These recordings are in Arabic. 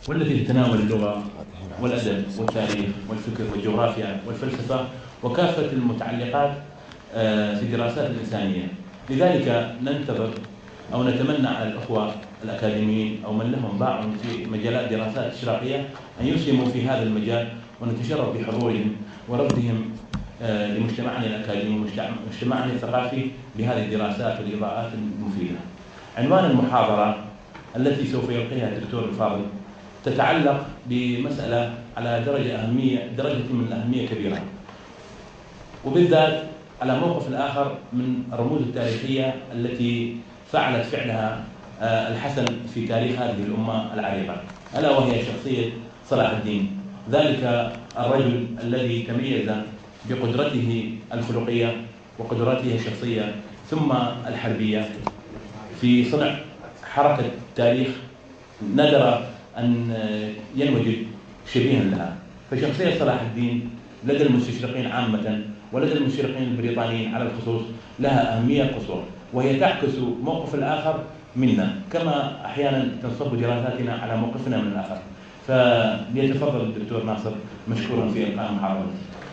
والتي تتناول اللغة والأدب والتاريخ والفكر والجغرافيا والفلسفة وكافة المتعلقات في الدراسات الإنسانية. لذلك ننتظر أو نتمنى على الأخوة الأكاديميين أو من لهم باع في مجالات دراسات إشراقية أن يسهموا في هذا المجال، ونتشرف بحضورهم ورفضهم لمجتمعنا الأكاديمي ومجتمعنا الثقافي بهذه الدراسات والإضاءات المفيدة. عنوان المحاضرة التي سوف يلقيها الدكتور الفاضل تتعلق بمسألة على درجة من الأهمية كبيرة، وبالذات على موقف الآخر من الرموز التاريخية التي فعلت فعلها الحسن في تاريخ هذه الأمة العريقة، ألا وهي شخصية صلاح الدين، ذلك الرجل الذي تميز بقدرته الخلقية وقدراته الشخصية ثم الحربية في صنع حركة تاريخ نادر أن ينوجد شبيها لها. فشخصية صلاح الدين لدى المستشرقين عامة ولدى المستشرقين البريطانيين على الخصوص لها أهمية قصوى، وهي تعكس موقف الآخر منا كما أحيانا تنصب دراساتنا على موقفنا من الآخر. فليتفضل الدكتور ناصر مشكورا في إلقاء محاضرته.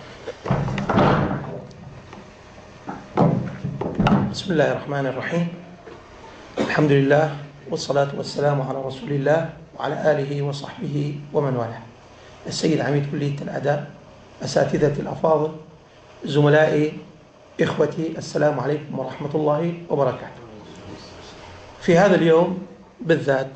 بسم الله الرحمن الرحيم. الحمد لله والصلاة والسلام على رسول الله وعلى آله وصحبه ومن والاه. السيد عميد كلية الآداب، أساتذتي الأفاضل، زملائي، إخوتي، السلام عليكم ورحمة الله وبركاته. في هذا اليوم بالذات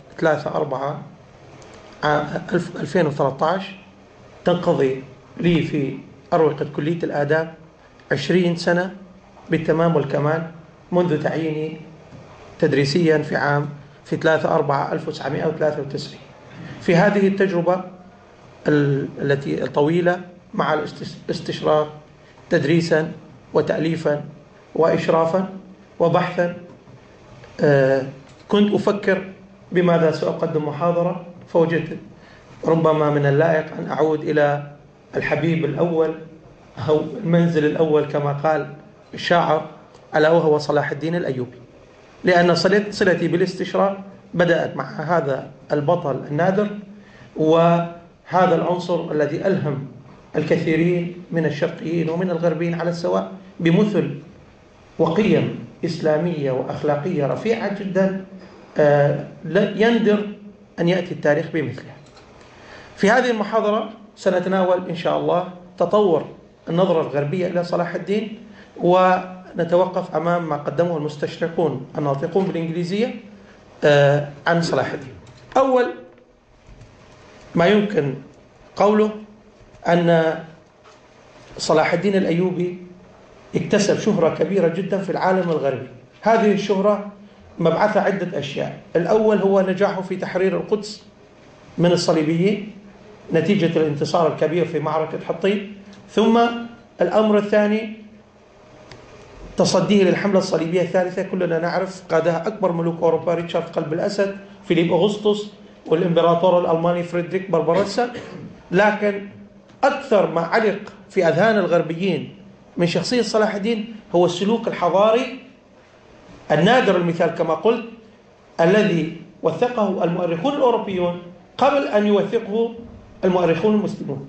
3/4/2013 تنقضي لي في أروقة كلية الآداب 20 سنة بالتمام والكمال منذ تعييني تدريسيا في 3/4/1993. في هذه التجربة التي الطويلة مع الاستشراق تدريسا وتأليفا وإشرافا وبحثا، كنت أفكر بماذا سأقدم محاضرة، فوجدت ربما من اللائق أن أعود إلى الحبيب الأول أو المنزل الأول كما قال الشاعر، ألا وهو صلاح الدين الأيوبي، لأن صلتي بالاستشراق بدأت مع هذا البطل النادر وهذا العنصر الذي ألهم الكثيرين من الشرقيين ومن الغربيين على السواء بمثل وقيم إسلامية وأخلاقية رفيعة جدا يندر أن يأتي التاريخ بمثلها. في هذه المحاضرة سنتناول إن شاء الله تطور النظرة الغربية إلى صلاح الدين، ونتوقف أمام ما قدمه المستشرقون الناطقون بالإنجليزية عن صلاح الدين. أول ما يمكن قوله أن صلاح الدين الأيوبي اكتسب شهرة كبيرة جدا في العالم الغربي. هذه الشهرة مبعثها عدة أشياء. الأول هو نجاحه في تحرير القدس من الصليبيين نتيجة الانتصار الكبير في معركة حطين، ثم الأمر الثاني تصديه للحملة الصليبية الثالثة. كلنا نعرف قادها أكبر ملوك أوروبا، ريتشارد قلب الأسد، فيليب أغسطس، والإمبراطور الألماني فريدريك بربروسا. لكن أكثر ما علق في أذهان الغربيين من شخصية صلاح الدين هو السلوك الحضاري النادر المثال كما قلت، الذي وثقه المؤرخون الأوروبيون قبل أن يوثقه المؤرخون المسلمون.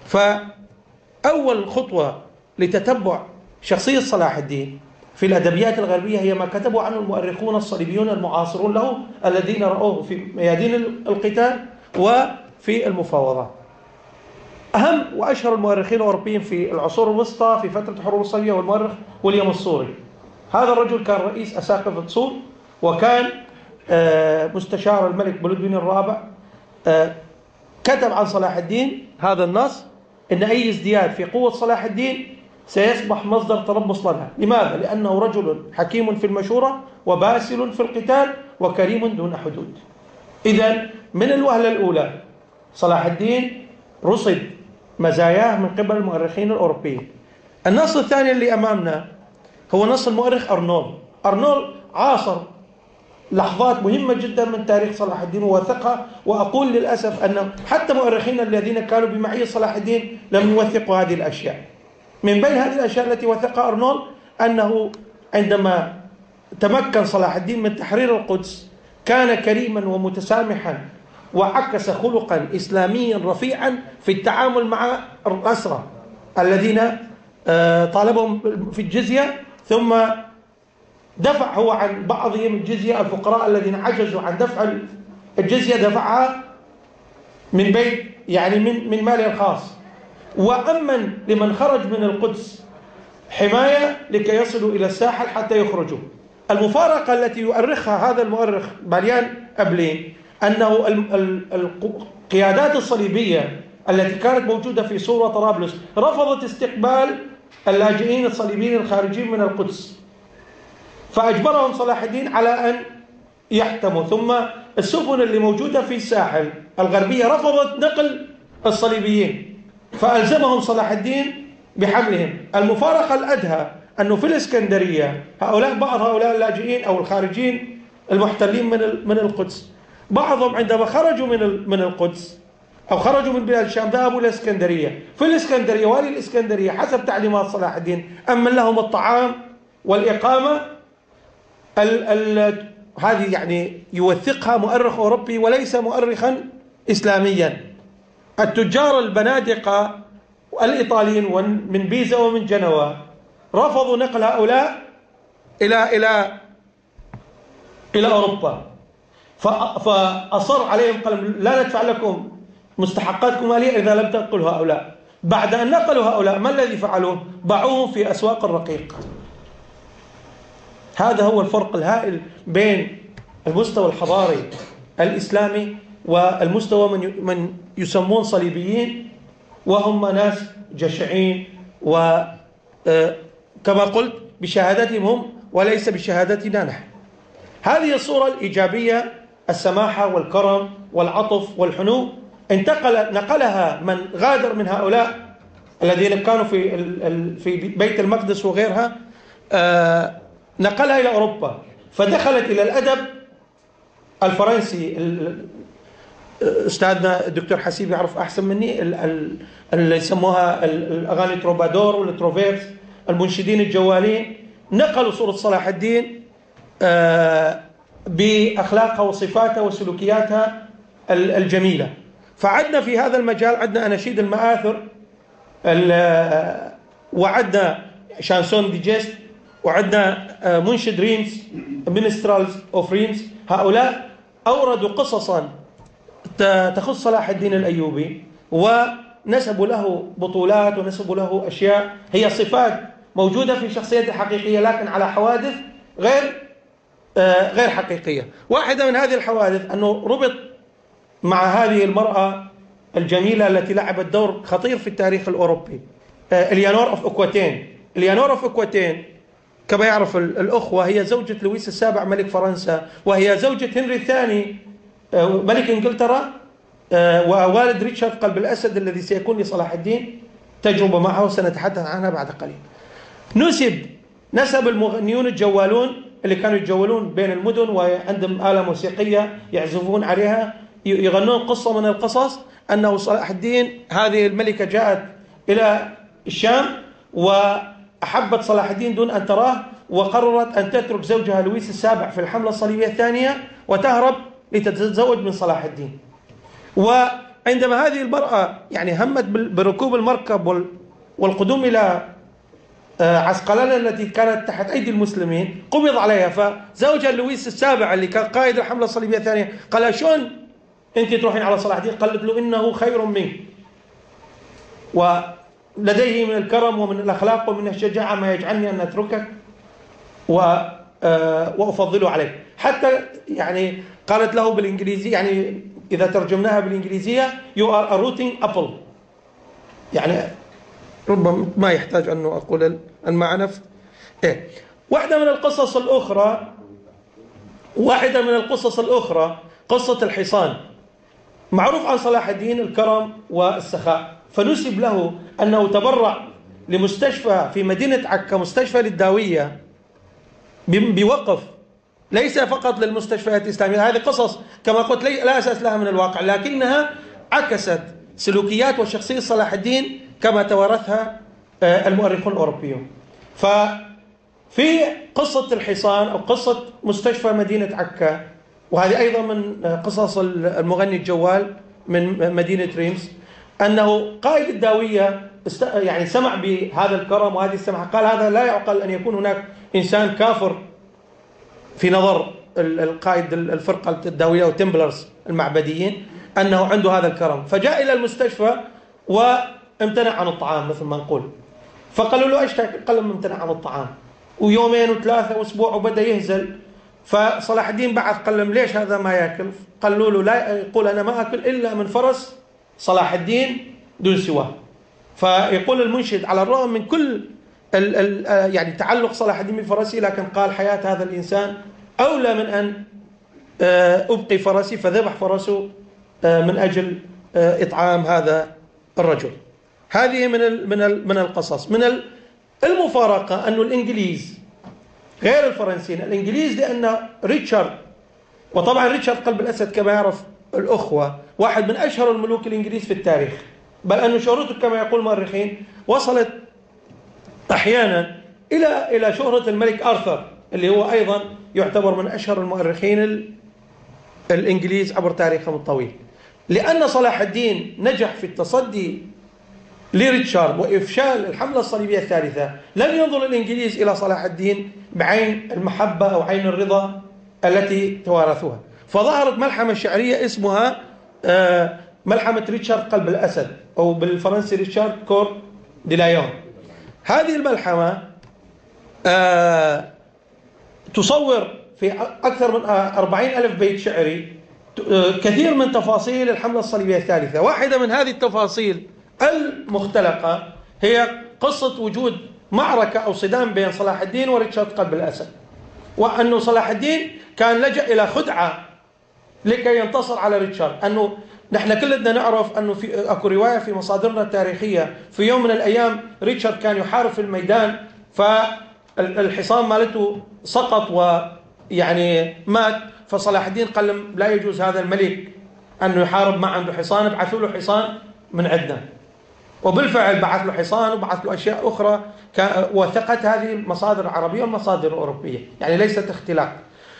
فأول خطوة لتتبع شخصية صلاح الدين في الأدبيات الغربية هي ما كتبوا عنه المؤرخون الصليبيون المعاصرون له، الذين رأوه في ميادين القتال وفي المفاوضات. أهم وأشهر المؤرخين الأوروبيين في العصور الوسطى في فترة الحروب الصليبية والمؤرخ ويليام الصوري. هذا الرجل كان رئيس أساقفة صور، وكان مستشار الملك بلودوين الرابع. كتب عن صلاح الدين هذا النص إن أي ازدياد في قوة صلاح الدين سيصبح مصدر تربص لنا. لماذا؟ لأنه رجل حكيم في المشورة وباسل في القتال وكريم دون حدود. إذن من الوهلة الأولى صلاح الدين رصد مزاياه من قبل المؤرخين الأوروبيين. النص الثاني اللي أمامنا هو نص المؤرخ أرنولد عاصر لحظات مهمة جدا من تاريخ صلاح الدين ووثقها. وأقول للأسف أن حتى مؤرخين الذين كانوا بمعية صلاح الدين لم يوثقوا هذه الأشياء. من بين هذه الأشياء التي وثقها أرنولد أنه عندما تمكن صلاح الدين من تحرير القدس كان كريما ومتسامحا وعكس خلقا إسلاميا رفيعا في التعامل مع الأسرى الذين طالبهم في الجزية، ثم دفع هو عن بعضهم الجزية. الفقراء الذين عجزوا عن دفع الجزية دفعها من بيت يعني من ماله الخاص، وأمن لمن خرج من القدس حماية لكي يصلوا إلى الساحل حتى يخرجوا. المفارقة التي يؤرخها هذا المؤرخ ماريان أبلين أنه القيادات الصليبية التي كانت موجودة في سور طرابلس رفضت استقبال اللاجئين الصليبيين الخارجين من القدس، فأجبرهم صلاح الدين على أن يحتموا. ثم السفن اللي موجودة في الساحل الغربية رفضت نقل الصليبيين، فألزمهم صلاح الدين بحملهم. المفارقة الأدهى أنه في الإسكندرية بعض هؤلاء اللاجئين أو الخارجين المحتلين من القدس، بعضهم عندما خرجوا من القدس أو خرجوا من بلاد الشام ذهبوا إلى الإسكندرية. في الإسكندرية والي الإسكندرية حسب تعليمات صلاح الدين أمن لهم الطعام والإقامة. هذه يعني يوثقها مؤرخ أوروبي وليس مؤرخا إسلاميا. التجار البنادقة الإيطاليين من بيزا ومن جنوة رفضوا نقل هؤلاء إلى أوروبا، فأصر عليهم قال لا ندفع لكم مستحقاتكم مالية إذا لم تنقلوا هؤلاء. بعد أن نقلوا هؤلاء ما الذي فعلوه؟ باعوهم في أسواق الرقيق. هذا هو الفرق الهائل بين المستوى الحضاري الإسلامي والمستوى من يسمون صليبيين، وهم ناس جشعين وكما قلت بشهادتهم هم وليس بشهادتنا نحن. هذه الصورة الإيجابية، السماحة والكرم والعطف والحنو، نقلها من غادر من هؤلاء الذين كانوا في بيت المقدس وغيرها، نقلها إلى أوروبا، فدخلت إلى الأدب الفرنسي. أستاذنا الدكتور حسيب يعرف أحسن مني اللي يسموها الأغاني تروبادور والتروفيرس، المنشدين الجوالين، نقلوا صورة صلاح الدين بأخلاقها وصفاتها وسلوكياتها الجميلة. فعدنا في هذا المجال، عدنا أناشيد المآثر، وعدنا شانسون دي جيست، وعدنا منشد ريمز، مينسترالز أوف ريمز. هؤلاء أوردوا قصصا تخص صلاح الدين الأيوبي ونسبوا له بطولات ونسبوا له أشياء هي صفات موجودة في شخصيته الحقيقية لكن على حوادث غير حقيقية. واحدة من هذه الحوادث أنه ربط مع هذه المرأة الجميلة التي لعبت دور خطير في التاريخ الأوروبي، إليانور أوف أكواتين. إليانور أوف أكواتين كما يعرف الأخوة هي زوجة لويس السابع ملك فرنسا، وهي زوجة هنري الثاني ملك إنجلترا، ووالد ريتشارد قلب الأسد الذي سيكون لصلاح الدين تجربة معه وسنتحدث عنها بعد قليل. نسب المغنيون الجوالون اللي كانوا يتجولون بين المدن وعندهم آلة موسيقية يعزفون عليها يغنون قصة من القصص أنه صلاح الدين هذه الملكة جاءت إلى الشام وأحبت صلاح الدين دون أن تراه، وقررت أن تترك زوجها لويس السابع في الحملة الصليبية الثانية وتهرب لتتزوج من صلاح الدين. وعندما هذه المرأة يعني همت بركوب المركب والقدوم إلى عسقلانة التي كانت تحت أيدي المسلمين قبض عليها، فزوجها لويس السابع اللي كان قائد الحملة الصليبية الثانية قال شلون أنت تروحين على صلاح الدين؟ قالت له إنه خير منك ولديه من الكرم ومن الأخلاق ومن الشجاعة ما يجعلني أن أتركك وأفضله عليك. حتى يعني قالت له بالإنجليزية، يعني إذا ترجمناها بالإنجليزية you are a rotting apple، يعني ربما ما يحتاج أن أقول المعنى. واحدة من القصص الأخرى قصة الحصان. معروف عن صلاح الدين الكرم والسخاء، فنسب له أنه تبرع لمستشفى في مدينة عكا، مستشفى للداوية، بوقف ليس فقط للمستشفيات الإسلامية. هذه قصص كما قلت لا أساس لها من الواقع، لكنها عكست سلوكيات وشخصية صلاح الدين كما توارثها المؤرخون الأوروبيون. ففي قصة الحصان أو قصة مستشفى مدينة عكا وهذه أيضا من قصص المغني الجوال من مدينة ريمس، أنه قائد الداوية يعني سمع بهذا الكرم وهذه السمعة، قال هذا لا يعقل أن يكون هناك إنسان كافر في نظر القائد الفرقة الداوية وتمبلرز المعبديين أنه عنده هذا الكرم. فجاء إلى المستشفى وامتنع عن الطعام مثل ما نقول، فقالوا له ايش تاكل؟ قال لهم امتنع عن الطعام، ويومين وثلاثة واسبوع وبدأ يهزل. فصلاح الدين بعث قال لهم ليش هذا ما ياكل؟ قالوا له لا، يقول انا ما اكل الا من فرس صلاح الدين دون سواه. فيقول المنشد على الرغم من كل يعني تعلق صلاح الدين بفرسه، لكن قال حياة هذا الانسان اولى من ان ابقي فرسي، فذبح فرسه من اجل اطعام هذا الرجل. هذه من القصص. من المفارقة أن الإنجليز غير الفرنسيين، الإنجليز لأن ريتشارد، وطبعا ريتشارد قلب الأسد كما يعرف الأخوة واحد من أشهر الملوك الإنجليز في التاريخ، بل أن شهرته كما يقول المؤرخين وصلت أحيانا إلى شهرة الملك آرثر اللي هو أيضا يعتبر من أشهر المؤرخين الإنجليز عبر تاريخهم الطويل. لأن صلاح الدين نجح في التصدي لريتشارد وإفشال الحملة الصليبية الثالثة، لم ينظر الإنجليز إلى صلاح الدين بعين المحبة أو عين الرضا التي توارثوها، فظهرت ملحمة شعرية اسمها ملحمة ريتشارد قلب الأسد، أو بالفرنسي ريتشارد كور دي لايون. هذه الملحمة تصور في أكثر من 40,000 بيت شعري كثير من تفاصيل الحملة الصليبية الثالثة. واحدة من هذه التفاصيل المختلقة هي قصة وجود معركة أو صدام بين صلاح الدين وريتشارد قلب الأسد، وأنه صلاح الدين كان لجأ إلى خدعة لكي ينتصر على ريتشارد. أنه نحن كلنا نعرف أنه في أكو رواية في مصادرنا التاريخية في يوم من الأيام ريتشارد كان يحارب في الميدان، فالحصان مالته سقط ويعني مات، فصلاح الدين قال لهم لا يجوز هذا الملك أنه يحارب ما عنده حصان، ابعثوا له حصان من عندنا. وبالفعل بعث له حصان وبعث له أشياء أخرى، وثقت هذه المصادر العربية والمصادر الأوروبية، يعني ليست اختلاق.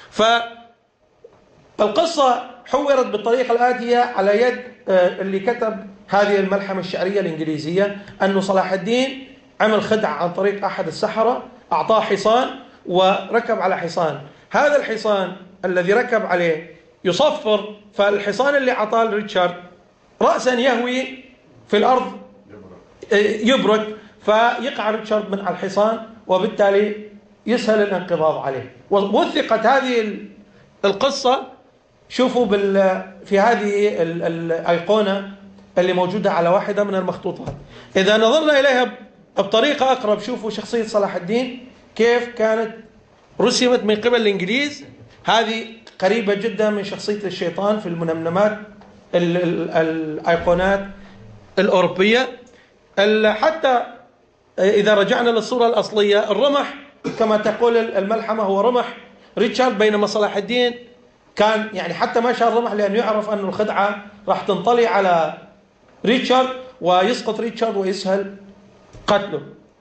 فالقصة حورت بالطريقة الآتية على يد اللي كتب هذه الملحمة الشعرية الإنجليزية، أنه صلاح الدين عمل خدعة عن طريق أحد السحرة، أعطاه حصان وركب على حصان، هذا الحصان الذي ركب عليه يصفر، فالحصان اللي أعطاه ريتشارد رأسا يهوي في الأرض يبرك، فيقع ريتشارد من على الحصان وبالتالي يسهل الانقضاض عليه. ووثقت هذه القصة، شوفوا في هذه الأيقونة اللي موجودة على واحدة من المخطوطات. إذا نظرنا إليها بطريقة أقرب، شوفوا شخصية صلاح الدين كيف كانت رسمت من قبل الإنجليز. هذه قريبة جدا من شخصية الشيطان في المنمنمات الأيقونات الأوروبية. حتى إذا رجعنا للصورة الأصلية، الرمح كما تقول الملحمة هو رمح ريتشارد، بينما صلاح الدين كان يعني حتى ما شاء الرمح لأنه يعرف أن الخدعة راح تنطلي على ريتشارد ويسقط ريتشارد ويسهل قتله.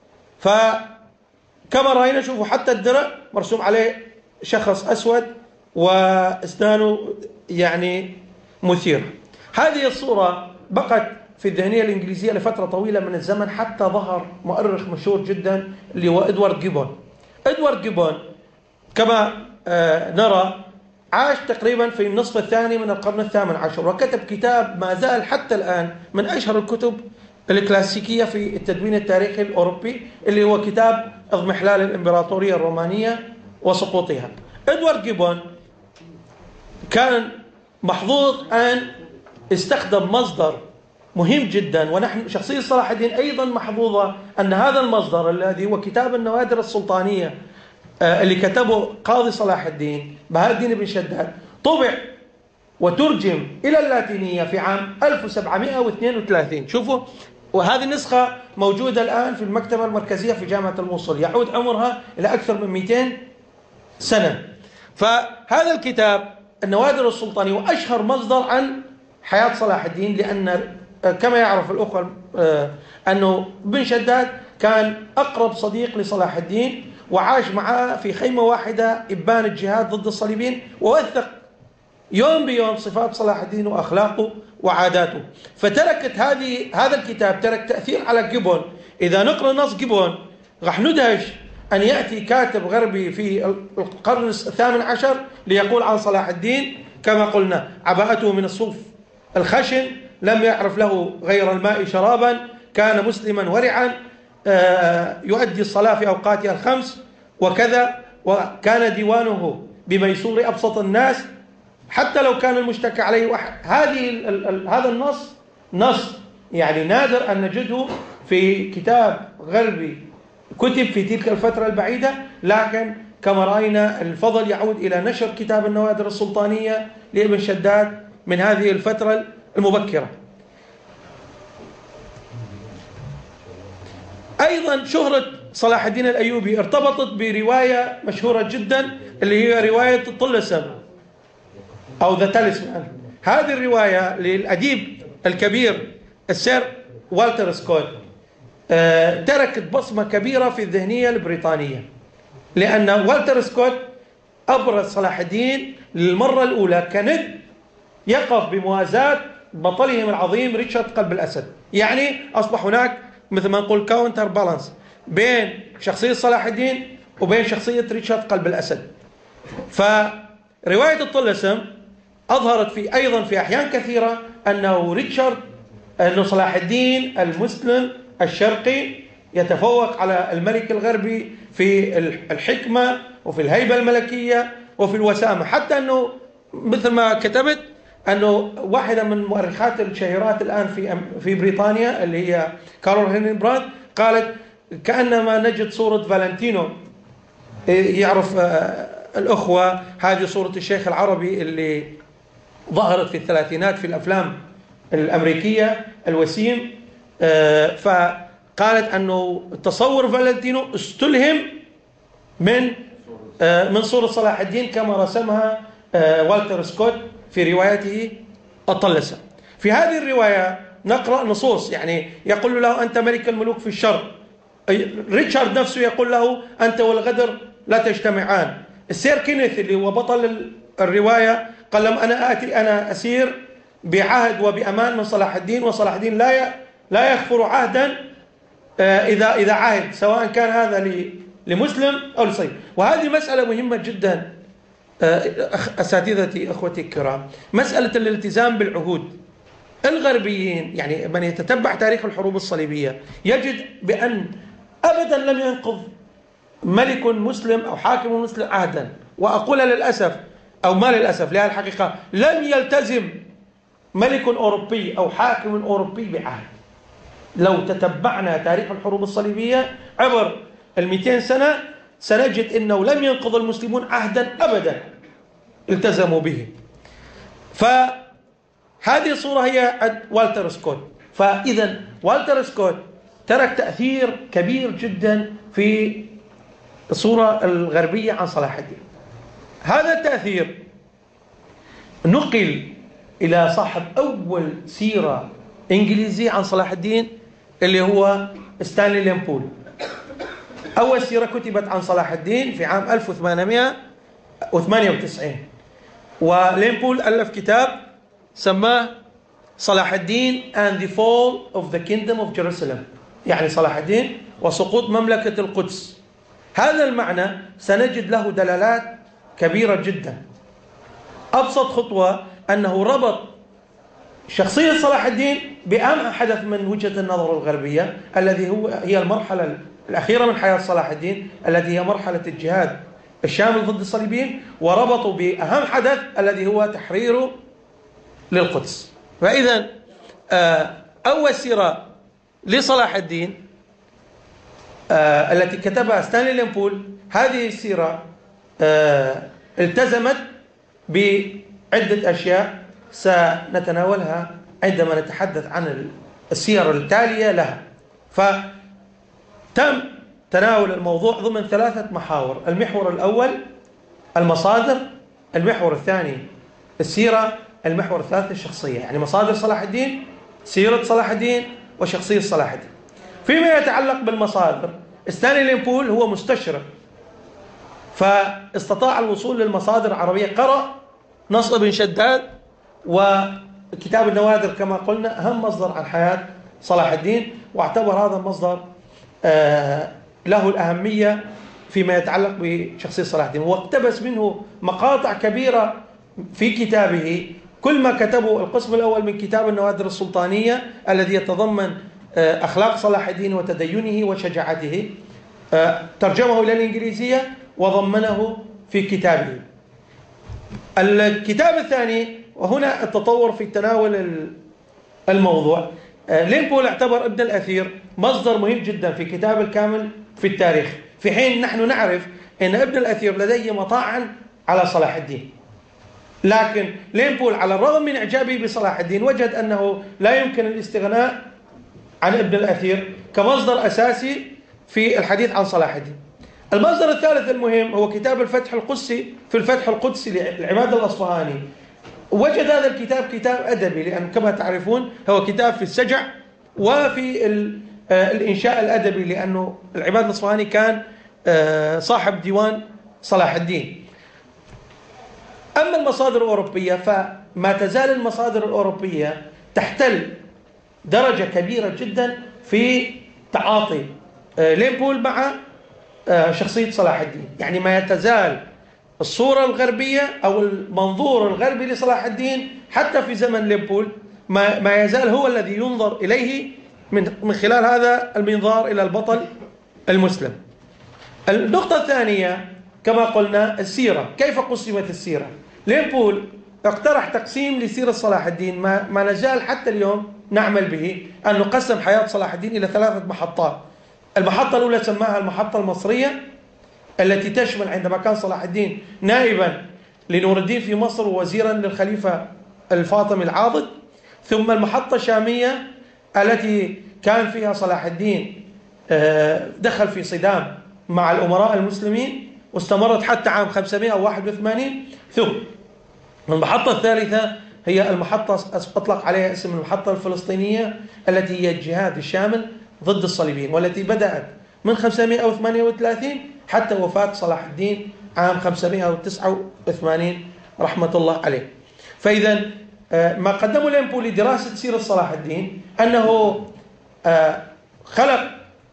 فكما رأينا شوفوا حتى الدرع مرسوم عليه شخص أسود وأسنانه يعني مثيرة. هذه الصورة بقت في الذهنية الإنجليزية لفترة طويلة من الزمن، حتى ظهر مؤرخ مشهور جدا اللي هو إدوارد جيبون. إدوارد جيبون كما نرى عاش تقريبا في النصف الثاني من القرن الثامن عشر، وكتب كتاب ما زال حتى الآن من أشهر الكتب الكلاسيكية في التدوين التاريخي الأوروبي، اللي هو كتاب اضمحلال الإمبراطورية الرومانية وسقوطها. إدوارد جيبون كان محظوظ أن استخدم مصدر مهم جدا، ونحن شخصية صلاح الدين أيضا محظوظة أن هذا المصدر الذي هو كتاب النوادر السلطانية اللي كتبه قاضي صلاح الدين بهاء الدين بن شداد طبع وترجم إلى اللاتينية في عام 1732. شوفوا، وهذه النسخة موجودة الآن في المكتبة المركزية في جامعة الموصل، يعود عمرها إلى أكثر من 200 سنة. فهذا الكتاب النوادر السلطانية وأشهر مصدر عن حياة صلاح الدين، لأن كما يعرف الأخوة أنه بن شداد كان أقرب صديق لصلاح الدين، وعاش معه في خيمة واحدة إبان الجهاد ضد الصليبيين، ووثق يوم بيوم صفات صلاح الدين وأخلاقه وعاداته. فتركت هذا الكتاب ترك تأثير على جيبون. إذا نقرأ نص جيبون راح ندهش أن يأتي كاتب غربي في القرن ال18 ليقول عن صلاح الدين كما قلنا: عباءته من الصوف الخشن، لم يعرف له غير الماء شرابا، كان مسلما ورعا، يؤدي الصلاة في أوقاتها الخمس وكذا، وكان ديوانه بميسور أبسط الناس حتى لو كان المشتكى عليه واحد. هذا النص نص يعني نادر أن نجده في كتاب غربي كتب في تلك الفترة البعيدة، لكن كما رأينا الفضل يعود إلى نشر كتاب النوادر السلطانية لابن شداد من هذه الفترة المبكرة. أيضا شهرة صلاح الدين الأيوبي ارتبطت برواية مشهورة جدا اللي هي رواية الطلسم أو ذا تاليسمان. هذه الرواية للأديب الكبير السير والتر سكوت تركت بصمة كبيرة في الذهنية البريطانية، لأن والتر سكوت أبرز صلاح الدين للمرة الأولى كند يقف بموازاة بطلهم العظيم ريتشارد قلب الأسد. يعني أصبح هناك مثل ما نقول كاونتر بالانس بين شخصية صلاح الدين وبين شخصية ريتشارد قلب الأسد. فرواية الطلسم أظهرت أيضا في أحيان كثيرة أنه صلاح الدين المسلم الشرقي يتفوق على الملك الغربي في الحكمة وفي الهيبة الملكية وفي الوسامة، حتى أنه مثل ما كتبت أنه واحدة من المؤرخات الشهيرات الآن في بريطانيا اللي هي كارول هينبراند قالت كأنما نجد صورة فالنتينو. يعرف الأخوة هذه صورة الشيخ العربي اللي ظهرت في الثلاثينات في الأفلام الأمريكية الوسيم، فقالت أنه تصور فالنتينو استلهم من صورة صلاح الدين كما رسمها والتر سكوت في روايته الطلسم. في هذه الرواية نقرأ نصوص، يعني يقول له أنت ملك الملوك في الشرق، ريتشارد نفسه يقول له أنت والغدر لا تجتمعان. السير كينيث اللي هو بطل الرواية قال لهم أنا أسير بعهد وبأمان من صلاح الدين، وصلاح الدين لا يغفر عهدا إذا عهد، سواء كان هذا لمسلم أو لصيد. وهذه مسألة مهمة جدا أساتذتي أخوتي الكرام، مسألة الالتزام بالعهود. الغربيين يعني من يتتبع تاريخ الحروب الصليبية يجد بأن أبدا لم ينقض ملك مسلم أو حاكم مسلم عهدا، وأقول للأسف أو ما للأسف لها الحقيقة لم يلتزم ملك أوروبي أو حاكم أوروبي بعهد. لو تتبعنا تاريخ الحروب الصليبية عبر 200 سنة سنجد أنه لم ينقض المسلمون عهدا أبدا التزموا به. فهذه الصورة هي والتر سكوت. فإذا والتر سكوت ترك تأثير كبير جدا في الصورة الغربية عن صلاح الدين. هذا التأثير نقل إلى صاحب أول سيرة إنجليزية عن صلاح الدين اللي هو ستانلي ليمبول. أول سيرة كتبت عن صلاح الدين في عام 1898، وليمبول ألف كتاب سماه صلاح الدين and the fall of the kingdom of Jerusalem، يعني صلاح الدين وسقوط مملكة القدس. هذا المعنى سنجد له دلالات كبيرة جدا. أبسط خطوة أنه ربط شخصية صلاح الدين بأهم حدث من وجهة النظر الغربية الذي هي المرحلة الأخيرة من حياة صلاح الدين التي هي مرحلة الجهاد الشامل ضد الصليبيين، وربطوا بأهم حدث الذي هو تحريره للقدس. فإذا أول سيرة لصلاح الدين التي كتبها ستانلي ليمبول، هذه السيرة التزمت بعدة أشياء سنتناولها عندما نتحدث عن السير التالية لها. فتم تناول الموضوع ضمن 3 محاور: المحور الأول المصادر، المحور الثاني السيرة، المحور الثالث الشخصية، يعني مصادر صلاح الدين، سيرة صلاح الدين، وشخصية صلاح الدين. فيما يتعلق بالمصادر، ستانلي ليمبول هو مستشرق، فاستطاع الوصول للمصادر العربية، قرأ نصر بن شداد، وكتاب النوادر كما قلنا أهم مصدر عن حياة صلاح الدين، واعتبر هذا المصدر له الأهمية فيما يتعلق بشخصية صلاح الدين، واقتبس منه مقاطع كبيرة في كتابه. كل ما كتبه القسم الأول من كتاب النوادر السلطانية الذي يتضمن أخلاق صلاح الدين وتدينه وشجاعته ترجمه إلى الإنجليزية وضمنه في كتابه. الكتاب الثاني، وهنا التطور في تناول الموضوع، لين بول اعتبر ابن الأثير مصدر مهم جدا في كتاب الكامل في التاريخ، في حين نحن نعرف أن ابن الأثير لديه مطاعن على صلاح الدين. لكن لين بول على الرغم من إعجابه بصلاح الدين وجد أنه لا يمكن الاستغناء عن ابن الأثير كمصدر أساسي في الحديث عن صلاح الدين. المصدر الثالث المهم هو كتاب الفتح القدسي في الفتح القدسي لعماد الأصفهاني. وجد هذا الكتاب كتاب أدبي، لأن كما تعرفون هو كتاب في السجع وفي الإنشاء الأدبي، لأنه العماد الأصفهاني كان صاحب ديوان صلاح الدين. أما المصادر الأوروبية فما تزال المصادر الأوروبية تحتل درجة كبيرة جدا في تعاطي لين بول مع شخصية صلاح الدين. يعني ما يتزال الصورة الغربية أو المنظور الغربي لصلاح الدين حتى في زمن لين بول ما يزال هو الذي ينظر إليه من خلال هذا المنظار إلى البطل المسلم. النقطة الثانية كما قلنا السيرة. كيف قسمت السيرة؟ لين بول اقترح تقسيم لسيرة صلاح الدين ما نزال حتى اليوم نعمل به، أن نقسم حياة صلاح الدين إلى 3 محطات. المحطة الأولى سماها المحطة المصرية، التي تشمل عندما كان صلاح الدين نائبا لنور الدين في مصر ووزيرا للخليفة الفاطمي العاضد. ثم المحطة الشامية التي كان فيها صلاح الدين دخل في صدام مع الأمراء المسلمين واستمرت حتى عام 581. ثم المحطة الثالثة هي المحطة أطلق عليها اسم المحطة الفلسطينية، التي هي الجهاد الشامل ضد الصليبيين، والتي بدأت من 538 حتى وفاة صلاح الدين عام 589 رحمة الله عليه. فإذا ما قدمه لين بول لدراسة سيرة صلاح الدين أنه خلق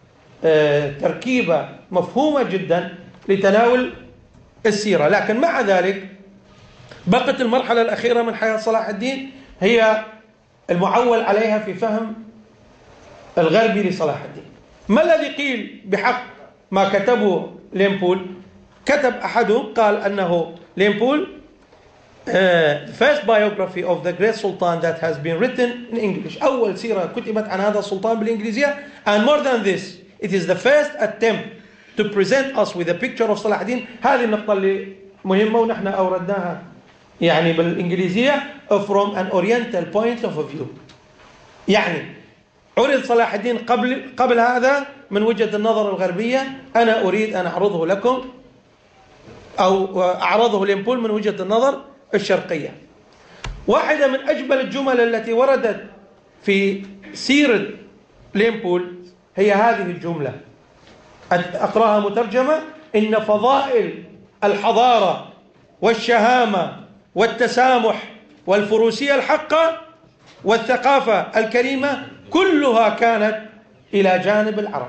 تركيبة مفهومة جدا لتناول السيرة. لكن مع ذلك بقت المرحلة الأخيرة من حياة صلاح الدين هي المعول عليها في فهم الغربي لصلاح الدين. ما الذي قيل بحق ما كتبه لين بول؟ كتب أحدهم قال أنه لين بول first biography of the great sultan that has been written in English، أول سيرة كتبت عن هذا السلطان بالإنجليزية. and more than this it is the first attempt to present us with a picture of صلاح الدين. هذه النقطة اللي مهمة ونحن أوردناها يعني بالإنجليزية from an oriental point of view. يعني عرض صلاح الدين قبل هذا من وجهة النظر الغربية، أنا أريد أن أعرضه لكم أو أعرضه لين بول من وجهة النظر الشرقية. واحدة من أجمل الجمل التي وردت في سيرة لين بول هي هذه الجملة، أقرأها مترجمة: إن فضائل الحضارة والشهامة والتسامح والفروسية الحقة والثقافة الكريمة كلها كانت إلى جانب العرب.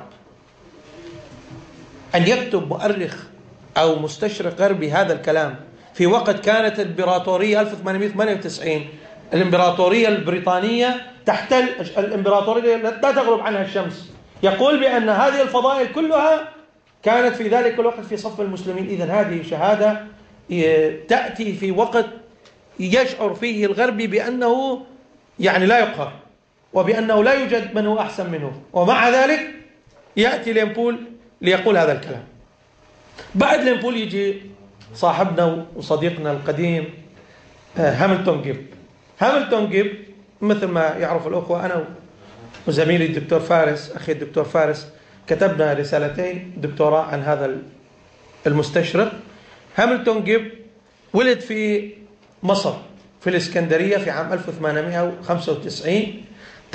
أن يكتب مؤرخ أو مستشرق غربي هذا الكلام في وقت كانت الإمبراطورية 1898 الإمبراطورية البريطانية تحتل الإمبراطورية لا تغرب عنها الشمس، يقول بأن هذه الفضائل كلها كانت في ذلك الوقت في صف المسلمين. إذن هذه شهادة تأتي في وقت يشعر فيه الغربي بأنه يعني لا يقهر وبأنه لا يوجد من هو أحسن منه، ومع ذلك يأتي لين بول ليقول هذا الكلام. بعد لين بول يجي صاحبنا وصديقنا القديم هاملتون جيب. هاملتون جيب مثل ما يعرف الأخوة، أنا وزميلي الدكتور فارس أخي الدكتور فارس كتبنا رسالتين دكتوراه عن هذا المستشرق. هاملتون جيب ولد في مصر في الإسكندرية في عام 1895.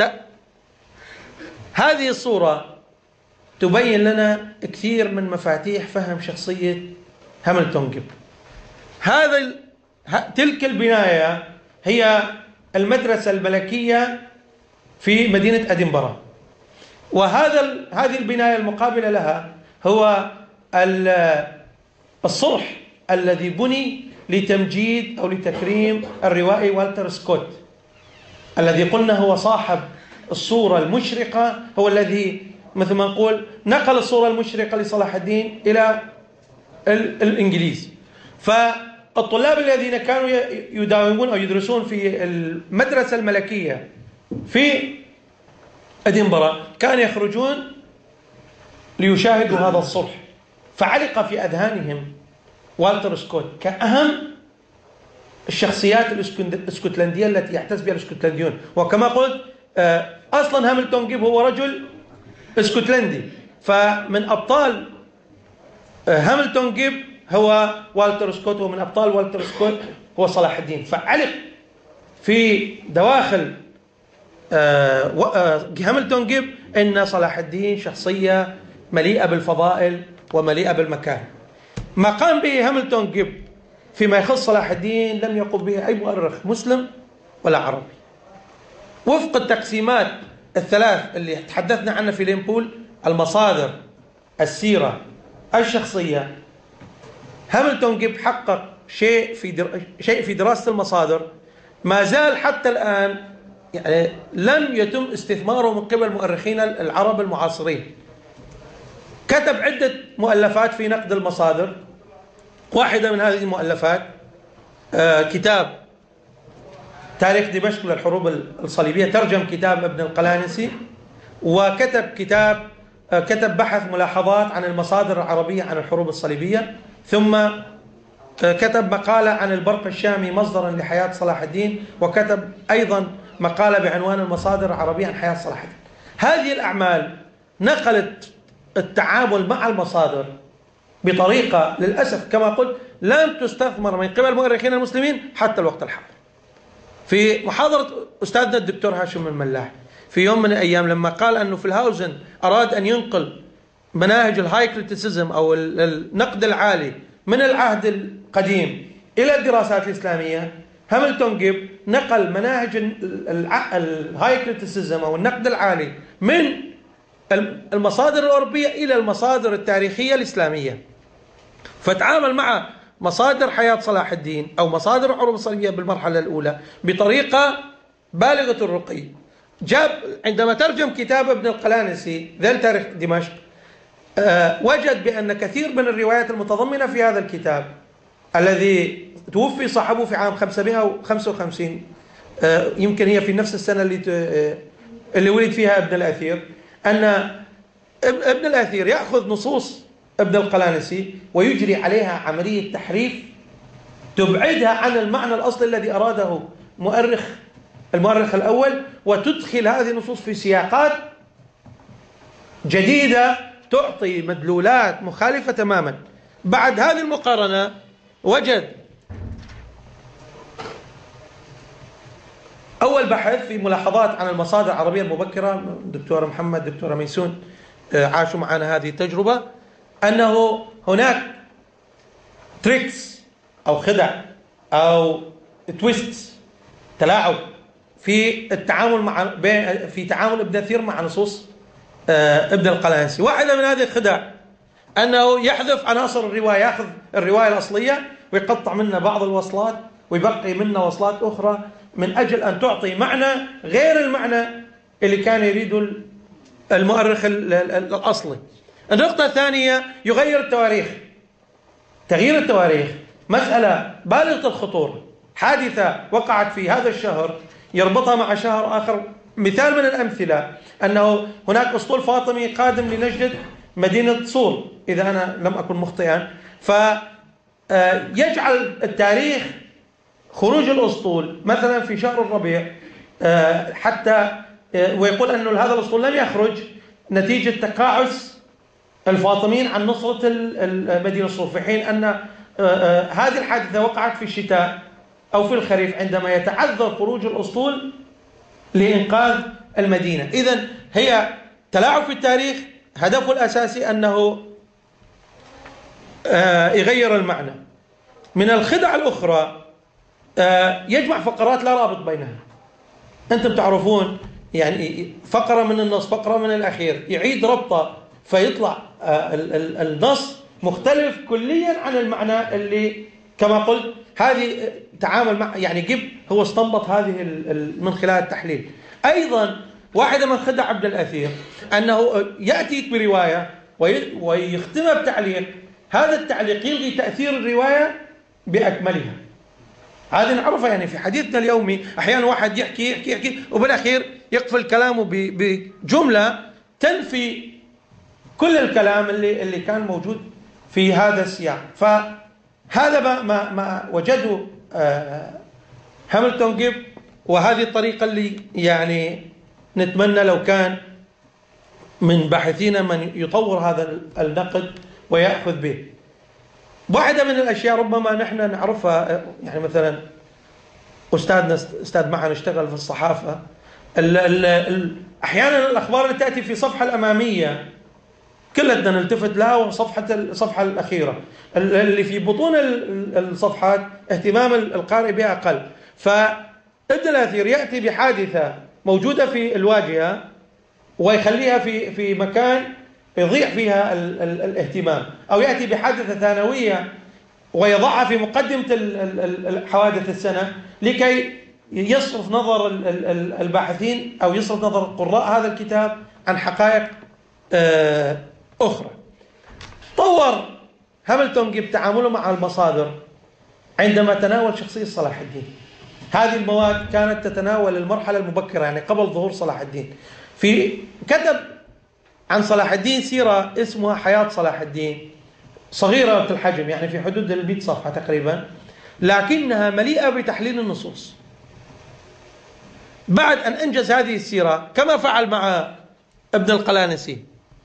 هذه الصورة تبين لنا كثير من مفاتيح فهم شخصية هاملتون جيب. تلك البناية هي المدرسة الملكية في مدينة أدنبرا، هذه البناية المقابلة لها هو الصرح الذي بني لتمجيد أو لتكريم الروائي والتر سكوت، الذي قلنا هو صاحب الصورة المشرقة، هو الذي مثل ما نقول نقل الصورة المشرقة لصلاح الدين إلى الإنجليز. فالطلاب الذين كانوا يداومون أو يدرسون في المدرسة الملكية في أدنبرا كانوا يخرجون ليشاهدوا هذا الصرح، فعلق في أذهانهم والتر سكوت كأهم الشخصيات الاسكتلندية التي يعتز بها الاسكتلنديون. وكما قلت أصلا هاملتون جيب هو رجل اسكتلندي، فمن أبطال هاملتون جيب هو والتر سكوت، ومن أبطال والتر سكوت هو صلاح الدين. فعلق في دواخل هاملتون جيب أن صلاح الدين شخصية مليئة بالفضائل ومليئة بالمكان. ما قام به هاملتون جيب فيما يخص صلاح الدين لم يقم به أي مؤرخ مسلم ولا عربي. وفق التقسيمات الثلاث اللي تحدثنا عنها في ليمبول، المصادر، السيرة، الشخصية، هاملتون جيب حقق شيء في دراسة المصادر ما زال حتى الآن يعني لم يتم استثماره من قبل مؤرخين العرب المعاصرين. كتب عدة مؤلفات في نقد المصادر، واحدة من هذه المؤلفات كتاب تاريخ دمشق للحروب الصليبية، ترجم كتاب ابن القلانسي، وكتب كتب بحث ملاحظات عن المصادر العربية عن الحروب الصليبية، ثم كتب مقالة عن البرق الشامي مصدرا لحياة صلاح الدين، وكتب أيضا مقالة بعنوان المصادر العربية عن حياة صلاح الدين. هذه الأعمال نقلت التعامل مع المصادر بطريقة للأسف كما قلت لم تستثمر من قبل المؤرخين المسلمين حتى الوقت الحاضر. في محاضرة أستاذنا الدكتور هاشم الملاح في يوم من الأيام لما قال أنه في الهاوزن أراد أن ينقل مناهج الهاي كريتيسيزم أو النقد العالي من العهد القديم إلى الدراسات الإسلامية، هاملتون جيب نقل مناهج الهاي كريتيسيزم أو النقد العالي من المصادر الأوروبية إلى المصادر التاريخية الإسلامية، فتعامل مع مصادر حياة صلاح الدين أو مصادر الحروب الصليبية بالمرحلة الأولى بطريقة بالغة الرقي. عندما ترجم كتاب ابن القلانسي ذيل تاريخ دمشق وجد بأن كثير من الروايات المتضمنة في هذا الكتاب الذي توفي صاحبه في عام 555 يمكن هي في نفس السنة اللي ولد فيها ابن الأثير، أن ابن الأثير يأخذ نصوص ابن القلانسي ويجري عليها عملية تحريف تبعدها عن المعنى الأصلي الذي أراده المؤرخ الأول، وتدخل هذه النصوص في سياقات جديدة تعطي مدلولات مخالفة تماما. بعد هذه المقارنة وجد أول بحث في ملاحظات عن المصادر العربية المبكرة، دكتور محمد دكتور ميسون عاشوا معنا هذه التجربة، أنه هناك تريكس أو خدع أو تويست تلاعب في التعامل في تعامل ابن أثير مع نصوص ابن القلانسي. واحدة من هذه الخدع أنه يحذف عناصر الرواية، يأخذ الرواية الأصلية ويقطع منها بعض الوصلات ويبقي منها وصلات أخرى من أجل أن تعطي معنى غير المعنى اللي كان يريده المؤرخ الأصلي. النقطة الثانية يغير التواريخ. تغيير التواريخ مسألة بالغة الخطورة، حادثة وقعت في هذا الشهر يربطها مع شهر آخر. مثال من الأمثلة أنه هناك أسطول فاطمي قادم لنجد مدينة صور إذا أنا لم أكن مخطئا، فيجعل التاريخ خروج الأسطول مثلا في شهر الربيع حتى ويقول أن هذا الأسطول لم يخرج نتيجة تقاعس الفاطميين عن نصرة المدينة صور، في حين أن هذه الحادثة وقعت في الشتاء أو في الخريف عندما يتعذر خروج الأسطول لإنقاذ المدينة. إذن هي تلاعب في التاريخ، هدفه الأساسي أنه يغير المعنى. من الخدع الأخرى يجمع فقرات لا رابط بينها. أنتم تعرفون يعني فقرة من النص فقرة من الأخير يعيد ربطه فيطلع النص مختلف كليا عن المعنى اللي كما قلت. هذه تعامل مع يعني جيب هو استنبط هذه من خلال التحليل. أيضا واحدة من خدع عبد الأثير أنه يأتي برواية ويختمها بتعليق، هذا التعليق يلغي تأثير الرواية بأكملها. هذه نعرفها يعني في حديثنا اليومي، أحيانا واحد يحكي يحكي يحكي وبالأخير يقفل كلامه بجملة تنفي كل الكلام اللي كان موجود في هذا السياق. فهذا ما وجده هاملتون جيب، وهذه الطريقة اللي يعني نتمنى لو كان من باحثين من يطور هذا النقد ويأخذ به. واحدة من الأشياء ربما نحن نعرفها، يعني مثلا أستاذ معنا اشتغل في الصحافة، أحيانا الأخبار اللي تأتي في الصفحة الأمامية كلنا نلتفت لها، والصفحة الأخيرة اللي في بطون الصفحات اهتمام القارئ بها أقل. فابن الأثير يأتي بحادثة موجودة في الواجهة ويخليها في مكان يضيع فيها الاهتمام، أو يأتي بحادثة ثانوية ويضعها في مقدمة الحوادث السنة لكي يصرف نظر الباحثين أو يصرف نظر قراء هذا الكتاب عن حقائق أخرى. طور هاملتون جيب تعامله مع المصادر عندما تناول شخصية صلاح الدين. هذه المواد كانت تتناول المرحلة المبكرة يعني قبل ظهور صلاح الدين. كتب عن صلاح الدين سيرة اسمها حياة صلاح الدين، صغيرة الحجم يعني في حدود 100 صفحة تقريبا، لكنها مليئة بتحليل النصوص. بعد أن أنجز هذه السيرة كما فعل مع ابن القلانسي،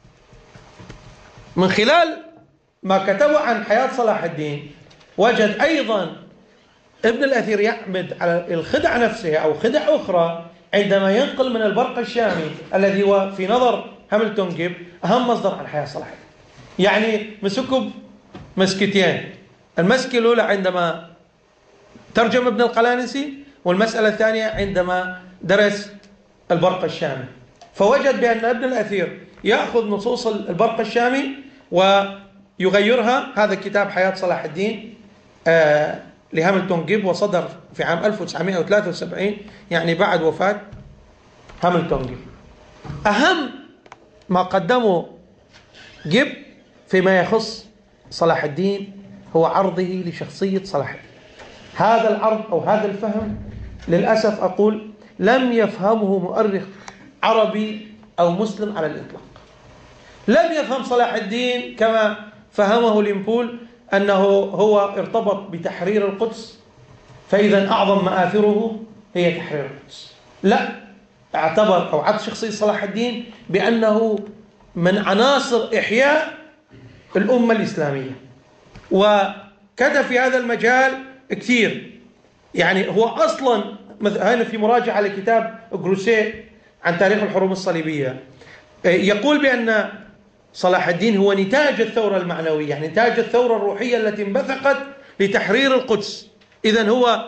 من خلال ما كتبه عن حياة صلاح الدين وجد أيضا ابن الأثير يعمد على الخدع نفسها أو خدع أخرى عندما ينقل من البرق الشامي الذي هو في نظر هاملتون جيب أهم مصدر عن حياة صلاح الدين. يعني مسكوا مسكتين، المسكة الأولى عندما ترجم ابن القلانسي، والمسألة الثانية عندما درس البرق الشامي، فوجد بأن ابن الأثير يأخذ نصوص البرق الشامي ويغيرها. هذا كتاب حياة صلاح الدين لهاملتون جيب، وصدر في عام 1973 يعني بعد وفاة هاملتون جيب. أهم ما قدمه جيب فيما يخص صلاح الدين هو عرضه لشخصية صلاح الدين. هذا العرض أو هذا الفهم للأسف أقول لم يفهمه مؤرخ عربي أو مسلم على الإطلاق. لم يفهم صلاح الدين كما فهمه ليمبول أنه هو ارتبط بتحرير القدس فإذا أعظم مآثره هي تحرير القدس. لا، اعتبر أو عد شخصية صلاح الدين بأنه من عناصر إحياء الأمة الإسلامية، وكتب في هذا المجال كثير. يعني هو أصلا هنا في مراجعة لكتاب جروسيه عن تاريخ الحروب الصليبية يقول بأن صلاح الدين هو نتاج الثورة المعنوية، يعني نتاج الثورة الروحية التي انبثقت لتحرير القدس. إذن هو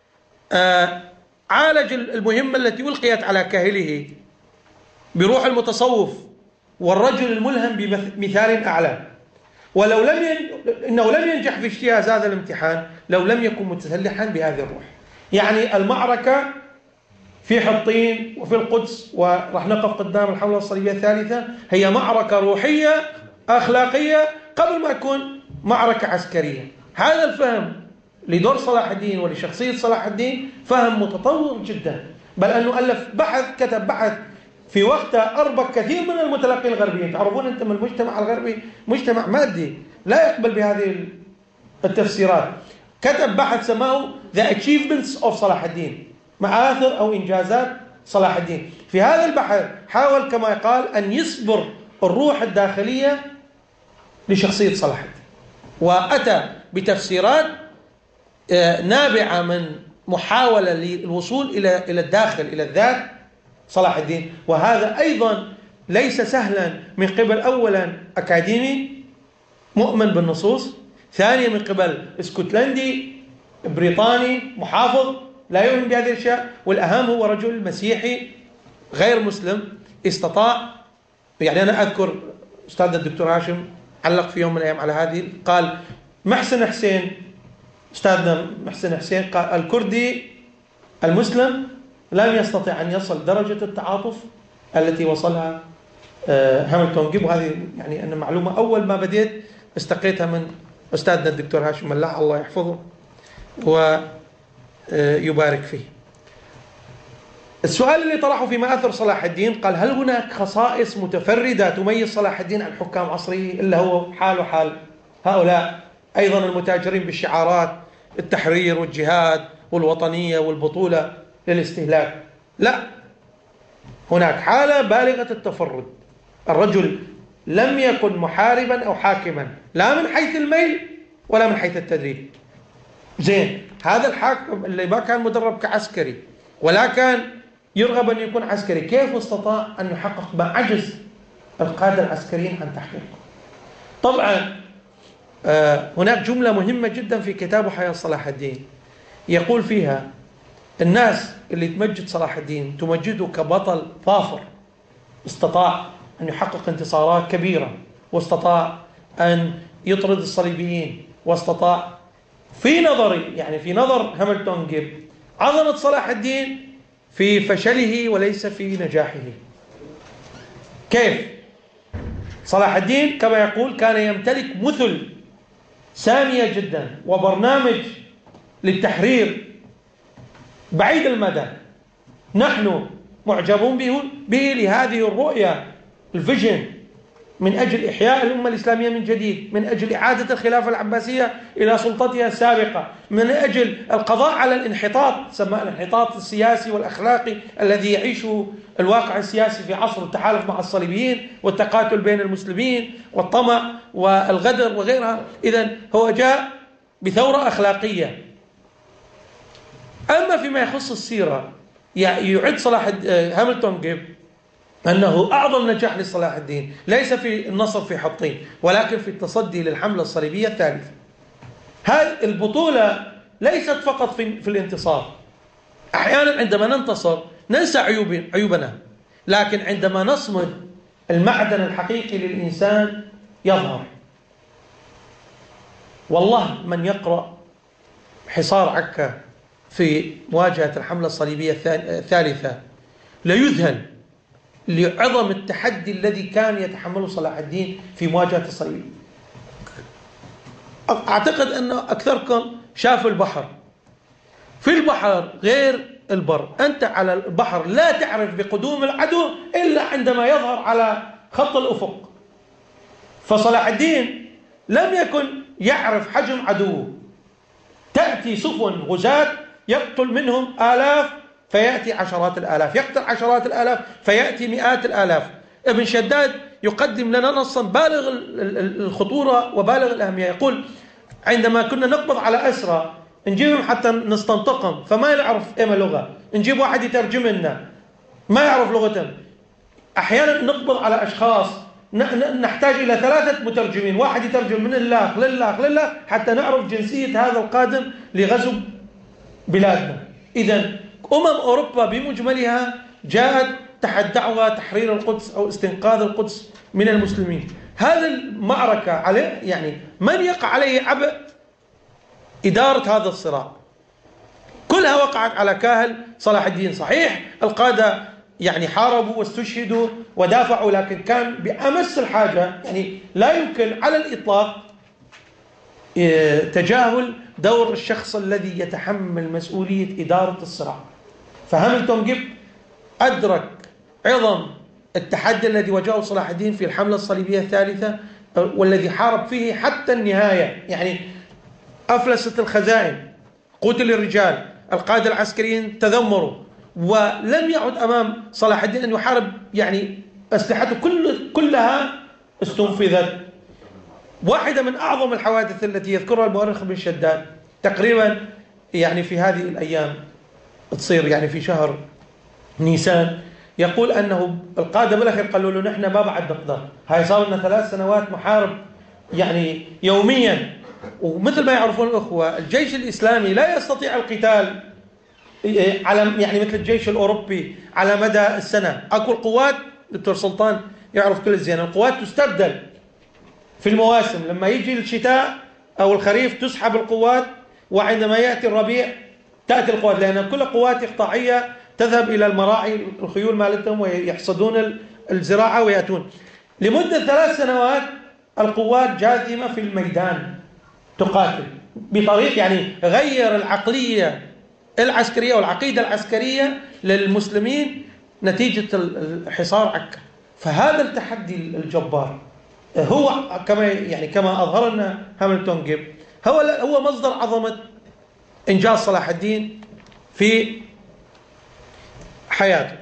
عالج المهمة التي ألقيت على كاهله بروح المتصوف والرجل الملهم بمثال أعلى. ولو إنه لم ينجح في اجتياز هذا الامتحان لو لم يكن متسلحا بهذه الروح. يعني المعركة في حطين وفي القدس وراح نقف قدام الحملة الصليبية الثالثة هي معركة روحية أخلاقية قبل ما تكون معركة عسكرية. هذا الفهم لدور صلاح الدين ولشخصية صلاح الدين فهم متطور جدا، بل أنه ألف بحث، كتب بحث في وقته أربك كثير من المتلقين الغربيين. تعرفون أنتم المجتمع الغربي مجتمع مادي لا يقبل بهذه التفسيرات. كتب بحث سماه The Achievements of صلاح الدين، مآثر أو إنجازات صلاح الدين. في هذا البحث حاول كما يقال أن يصبر الروح الداخلية لشخصية صلاح الدين، وأتى بتفسيرات نابعة من محاولة للوصول إلى الداخل إلى الذات صلاح الدين. وهذا أيضا ليس سهلا من قبل أولا أكاديمي مؤمن بالنصوص، ثانيا من قبل اسكتلندي بريطاني محافظ لا يؤمن بهذه الأشياء، والأهم هو رجل مسيحي غير مسلم استطاع. يعني أنا أذكر أستاذ الدكتور هاشم علق في يوم من الأيام على هذه، قال محسن حسين، أستاذنا محسن حسين، قال الكردي المسلم لم يستطع أن يصل درجة التعاطف التي وصلها هاملتون جيب. وهذه يعني أن معلومة أول ما بديت استقيتها من أستاذنا الدكتور هاشم ملاح الله يحفظه ويبارك فيه. السؤال اللي طرحه في مآثر صلاح الدين، قال هل هناك خصائص متفردة تميز صلاح الدين عن حكام عصره إلا هو حاله حال هؤلاء أيضا المتاجرين بالشعارات التحرير والجهاد والوطنية والبطولة للاستهلاك؟ لا، هناك حالة بالغة التفرد. الرجل لم يكن محاربا أو حاكما لا من حيث الميل ولا من حيث التدريب. زين، هذا الحاكم اللي ما كان مدرب كعسكري ولا كان يرغب أن يكون عسكري، كيف استطاع أن يحقق ما عجز القادة العسكريين عن تحقيقه؟ طبعا هناك جملة مهمة جدا في كتابه حياة صلاح الدين، يقول فيها الناس اللي تمجد صلاح الدين تمجده كبطل ظافر استطاع أن يحقق انتصارات كبيرة، واستطاع أن يطرد الصليبيين، واستطاع في نظري يعني في نظر هاملتون جيب عظمة صلاح الدين في فشله وليس في نجاحه. كيف؟ صلاح الدين كما يقول كان يمتلك مثل سامية جدا وبرنامج للتحرير بعيد المدى، نحن معجبون به لهذه الرؤية الفيجن من أجل إحياء الأمة الإسلامية من جديد، من أجل إعادة الخلافة العباسية إلى سلطتها السابقة، من أجل القضاء على الانحطاط، سماه الانحطاط السياسي والأخلاقي الذي يعيشه الواقع السياسي في عصر التحالف مع الصليبيين والتقاتل بين المسلمين والطمع والغدر وغيرها. إذن هو جاء بثورة أخلاقية. أما فيما يخص السيرة، يعد هاملتون جيب أنه أعظم نجاح لصلاح الدين ليس في النصر في حطين ولكن في التصدي للحملة الصليبية الثالثة. هذه البطولة ليست فقط في الانتصار، أحيانا عندما ننتصر ننسى عيوبنا، لكن عندما نصمد المعدن الحقيقي للإنسان يظهر. والله من يقرأ حصار عكا في مواجهة الحملة الصليبية الثالثة لا يذهل لعظم التحدي الذي كان يتحمله صلاح الدين في مواجهة الصليب. أعتقد أن أكثركم شافوا البحر. في البحر غير البر، أنت على البحر لا تعرف بقدوم العدو إلا عندما يظهر على خط الأفق. فصلاح الدين لم يكن يعرف حجم عدوه، تأتي سفن غزاة يقتل منهم آلاف فيأتي عشرات الآلاف، يقتل عشرات الآلاف فيأتي مئات الآلاف. ابن شداد يقدم لنا نصا بالغ الخطورة وبالغ الأهمية، يقول عندما كنا نقبض على أسرى نجيبهم حتى نستنطقهم فما نعرف إما لغة، نجيب واحد يترجم لنا ما يعرف لغتهم. أحيانا نقبض على أشخاص نحتاج إلى 3 مترجمين، واحد يترجم من الله لله حتى نعرف جنسية هذا القادم لغزو بلادنا. إذن أوروبا بمجملها جاءت تحت دعوى تحرير القدس أو استنقاذ القدس من المسلمين. هذه المعركة عليه يعني من يقع عليه عبء إدارة هذا الصراع؟ كلها وقعت على كاهل صلاح الدين. صحيح القادة يعني حاربوا واستشهدوا ودافعوا، لكن كان بأمس الحاجة، يعني لا يمكن على الإطلاق تجاهل دور الشخص الذي يتحمل مسؤولية إدارة الصراع. فهاملتون جيب أدرك عظم التحدي الذي واجهه صلاح الدين في الحملة الصليبية الثالثة، والذي حارب فيه حتى النهاية. يعني أفلست الخزائن، قتل الرجال، القادة العسكريين تذمروا، ولم يعد أمام صلاح الدين أن يحارب. يعني أسلحته كلها استنفذت. واحدة من أعظم الحوادث التي يذكرها المؤرخ ابن شداد تقريبا يعني في هذه الأيام تصير يعني في شهر نيسان، يقول أنه القادة بالأخير قالوا له نحن ما بعد نقدر، هاي صار لنا 3 سنوات محارب يعني يوميا ومثل ما يعرفون الأخوة الجيش الإسلامي لا يستطيع القتال على يعني مثل الجيش الأوروبي على مدى السنة. أكو القوات، دكتور سلطان يعرف كل الزين، القوات تستبدل في المواسم، لما يجي الشتاء أو الخريف تسحب القوات، وعندما يأتي الربيع تأتي القوات، لأن كل قوات إقطاعية تذهب إلى المراعي الخيول مالتهم ويحصدون الزراعة ويأتون. لمدة 3 سنوات القوات جاثمة في الميدان تقاتل بطريق يعني غير العقلية العسكرية والعقيدة العسكرية للمسلمين نتيجة الحصار عكا. فهذا التحدي الجبار هو كما أظهر لنا هاملتون جيب هو مصدر عظمة إنجاز صلاح الدين في حياته.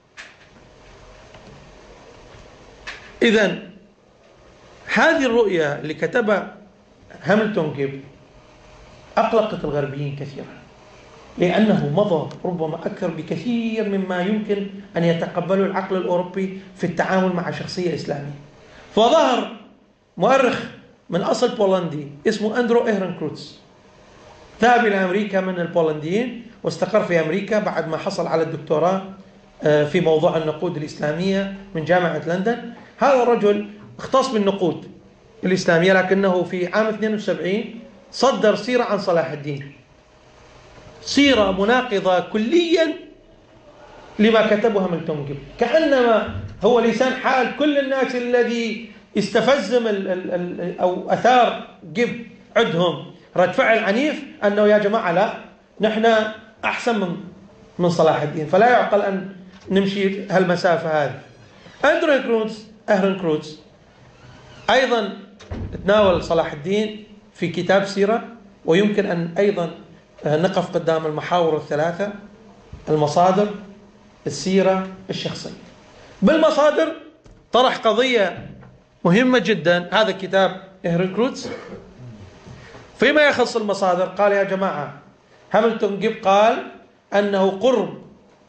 إذن هذه الرؤية اللي كتبها هاملتون جيب أقلقت الغربيين كثيرا، لأنه مضى ربما أكثر بكثير مما يمكن أن يتقبله العقل الأوروبي في التعامل مع شخصية إسلامية. فظهر مؤرخ من أصل بولندي اسمه أندرو إهرنكروتس، ذهب إلى أمريكا من البولنديين واستقر في أمريكا بعد ما حصل على الدكتوراه في موضوع النقود الإسلامية من جامعة لندن. هذا الرجل اختص بالنقود الإسلامية، لكنه في عام 72 صدر سيرة عن صلاح الدين، سيرة مناقضة كليا لما كتبه هاملتون جيب، كأنما هو لسان حال كل الناس الذي استفزم أو أثار جيب عندهم رد فعل عنيف أنه يا جماعة لا، نحن أحسن من صلاح الدين، فلا يعقل أن نمشي هالمسافة هذه. أندرو إهرنكروتس أيضا تناول صلاح الدين في كتاب سيرة، ويمكن أن أيضا نقف قدام المحاور الثلاثة: المصادر، السيرة، الشخصية. بالمصادر طرح قضية مهمة جدا هذا كتاب إهرنكروتس. فيما يخص المصادر قال يا جماعة هاملتون جيب قال أنه قرب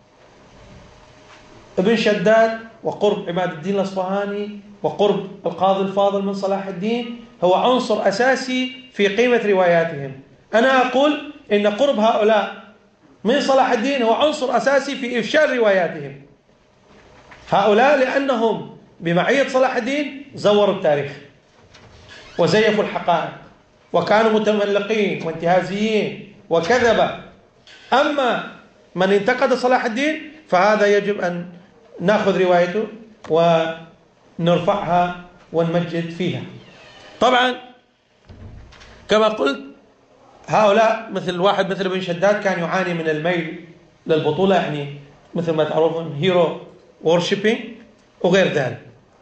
ابن شداد وقرب عماد الدين الأصفهاني وقرب القاضي الفاضل من صلاح الدين هو عنصر أساسي في قيمة رواياتهم. أنا أقول إن قرب هؤلاء من صلاح الدين هو عنصر أساسي في إفشال رواياتهم. هؤلاء لأنهم بمعية صلاح الدين زوروا التاريخ وزيفوا الحقائق وكانوا متملقين وانتهازيين وكذبة. أما من انتقد صلاح الدين فهذا يجب أن نأخذ روايته ونرفعها ونمجد فيها. طبعا كما قلت هؤلاء مثل واحد مثل ابن شداد كان يعاني من الميل للبطولة، يعني مثل ما تعرفون هيرو وورشيبينج وغير ذلك.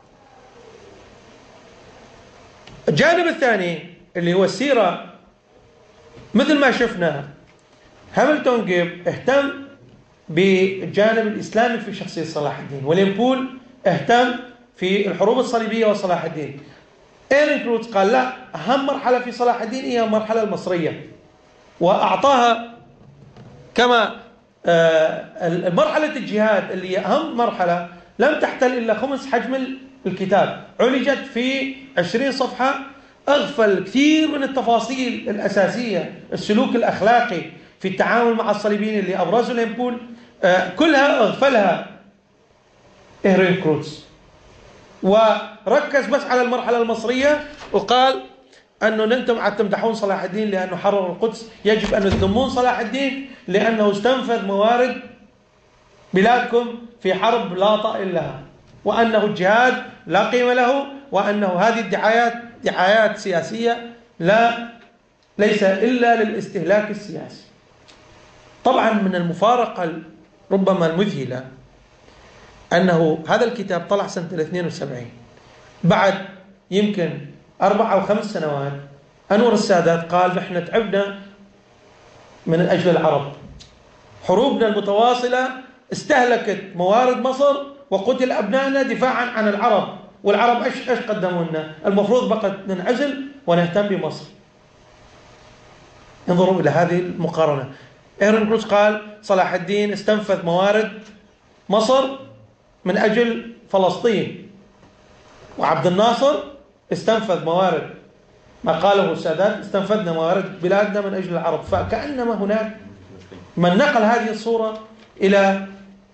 الجانب الثاني اللي هو السيرة، مثل ما شفنا هاملتون جيب اهتم بالجانب الإسلامي في شخصية صلاح الدين، وليمبول اهتم في الحروب الصليبية وصلاح الدين. إهرنكروتس قال لا، أهم مرحلة في صلاح الدين هي المرحلة المصرية، وأعطاها كما مرحلة الجهاد اللي هي أهم مرحلة لم تحتل إلا 5 حجم الكتاب، علجت في 20 صفحة، أغفل كثير من التفاصيل الأساسية، السلوك الأخلاقي في التعامل مع الصليبيين اللي أبرزوا ليمبول، كلها أغفلها إهرنكروتس، وركز بس على المرحلة المصرية وقال أنه أنتم عاد تمدحون صلاح الدين لأنه حرر القدس، يجب أن تذمون صلاح الدين لأنه استنفذ موارد بلادكم في حرب لا طائل لها، وأنه الجهاد لا قيمة له، وأنه هذه الدعايات دعايات سياسية ليس إلا للاستهلاك السياسي. طبعا من المفارقة ربما المذهلة أنه هذا الكتاب طلع سنة 72، بعد يمكن 4 أو 5 سنوات أنور السادات قال نحن تعبنا من أجل العرب، حروبنا المتواصلة استهلكت موارد مصر وقتل أبنائنا دفاعا عن العرب، والعرب إيش قدموا لنا؟ المفروض بقى ننعزل ونهتم بمصر. انظروا إلى هذه المقارنة. إهرنكروتس قال صلاح الدين استنفذ موارد مصر من أجل فلسطين، وعبد الناصر استنفذ موارد ما قاله السادات: استنفذنا موارد بلادنا من أجل العرب. فكأنما هناك من نقل هذه الصورة إلى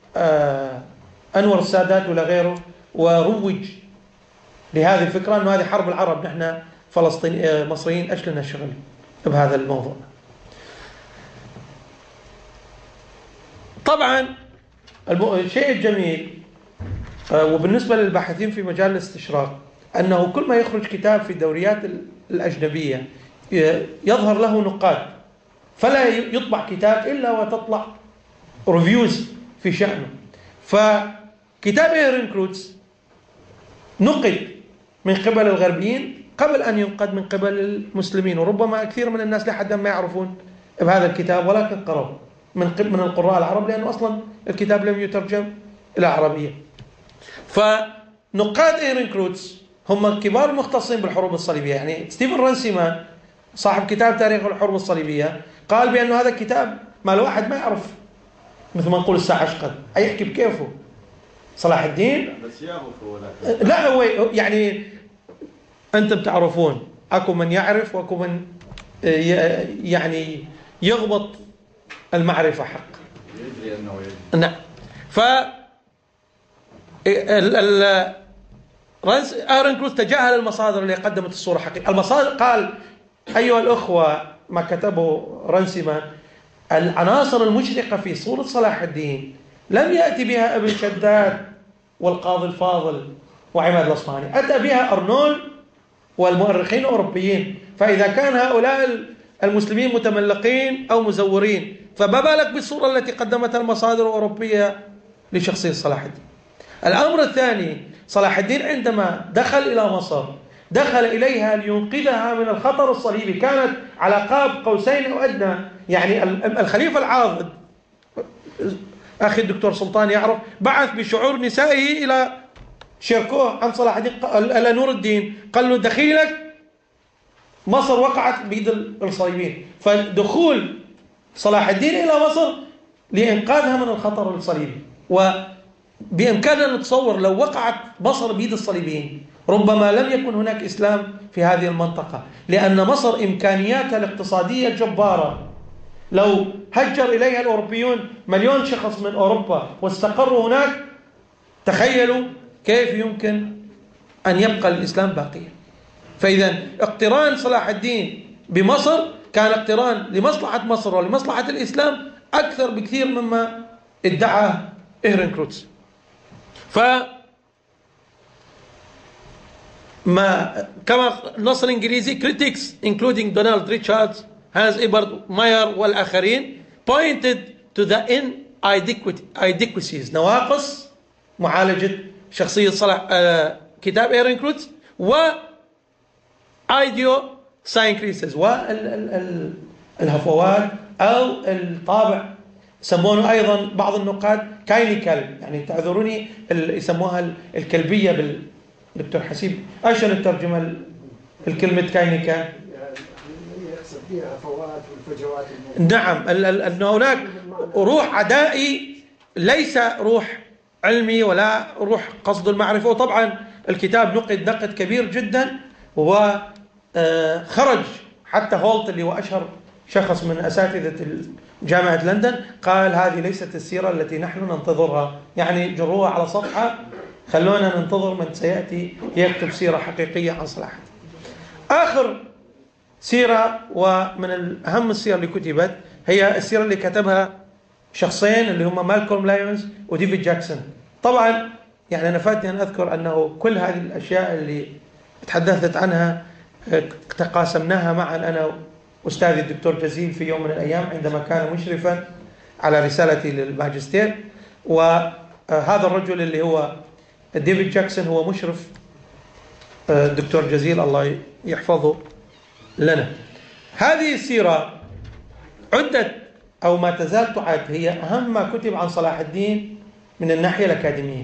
أنور السادات ولا غيره، وروج لهذه الفكرة أنه هذه حرب العرب، نحن فلسطين مصريين أيش لنا شغل بهذا الموضوع. طبعا الشيء الجميل وبالنسبة للباحثين في مجال الاستشراق أنه كل ما يخرج كتاب في الدوريات الأجنبية يظهر له نقاد، فلا يطبع كتاب إلا وتطلع ريفيوز في شأنه. فكتاب إيرين كروتس نقد من قبل الغربيين قبل أن ينقد من قبل المسلمين، وربما كثير من الناس لحد ما يعرفون بهذا الكتاب ولكن قرأوا من القراء العرب، لأنه أصلا الكتاب لم يترجم إلى عربية. فنقاد إيرين كروتس هم كبار المختصين بالحروب الصليبية. يعني ستيفن رانسيمان صاحب كتاب تاريخ الحروب الصليبية قال بأنه هذا الكتاب ما الواحد ما يعرف، مثل ما نقول الساعة عشقد يحكي بكيفه صلاح الدين. لا هو يعني أنتم تعرفون أكو من يعرف وأكو من يعني يضبط المعرفة حق يدري أنه يدري. نعم. ف إيرين كروتس تجاهل المصادر اللي قدمت الصورة حقيقية. المصادر قال أيها الأخوة ما كتبه رانسيمان: العناصر المشرقة في صورة صلاح الدين لم يأتي بها ابن شداد والقاضي الفاضل وعماد الأصفهاني، أتى بها أرنولد والمؤرخين الأوروبيين. فإذا كان هؤلاء المسلمين متملقين أو مزورين، فما بالك بالصورة التي قدمتها المصادر الأوروبية لشخصية صلاح الدين. الأمر الثاني: صلاح الدين عندما دخل إلى مصر دخل إليها لينقذها من الخطر الصليبي، كانت على قاب قوسين أو أدنى. يعني الخليفة العاضد أخي الدكتور سلطان يعرف بعث بشعور نسائه إلى شيركوه عن صلاح الدين إلى نور الدين، قال له دخيلك مصر وقعت بيد الصليبيين. فدخول صلاح الدين إلى مصر لإنقاذها من الخطر الصليبي. وبإمكاننا نتصور لو وقعت مصر بيد الصليبيين ربما لم يكن هناك إسلام في هذه المنطقة، لأن مصر إمكانياتها الاقتصادية جبارة. لو هجر إليها الأوروبيون 1,000,000 شخص من أوروبا واستقروا هناك، تخيلوا كيف يمكن أن يبقى الإسلام باقيا. فإذا اقتران صلاح الدين بمصر كان اقتران لمصلحة مصر ولمصلحة الإسلام أكثر بكثير مما ادعى إيرين كروتس. كما النص الإنجليزي critics including Donald Richards, Hans Ebert Meyer والآخرين pointed to the inadequacies نواقص معالجة شخصية صلاح كتاب إيرين كروتس و idiosyncrasies والهفوات أو الطابع يسمونه أيضا بعض النقاد كاينيكال، يعني تعذروني يسموها الكلبية دكتور حسيب ايش الترجمه الكلمه كاينيكا؟ يقصد بها هفوات والفجوات. نعم، ان هناك روح عدائي ليس روح علمي ولا روح قصد المعرفه. وطبعا الكتاب نقد كبير جدا، وخرج حتى هولت اللي هو اشهر شخص من اساتذه جامعه لندن قال هذه ليست السيره التي نحن ننتظرها، يعني جروها على صفحه، خلونا ننتظر من سيأتي ليكتب سيرة حقيقية عن صلاح الدين. آخر سيرة ومن أهم السير اللي كتبت هي السيرة اللي كتبها شخصين اللي هم مالكولم لايونز وديفيد جاكسون. طبعا يعني أنا فاتني أن أذكر أنه كل هذه الأشياء اللي تحدثت عنها تقاسمناها معا أنا وأستاذي الدكتور جزيل في يوم من الأيام عندما كان مشرفا على رسالتي للماجستير. وهذا الرجل اللي هو ديفيد جاكسون هو مشرف الدكتور جزيل الله يحفظه لنا. هذه السيرة عدت أو ما تزال تعد هي أهم ما كتب عن صلاح الدين من الناحية الأكاديمية،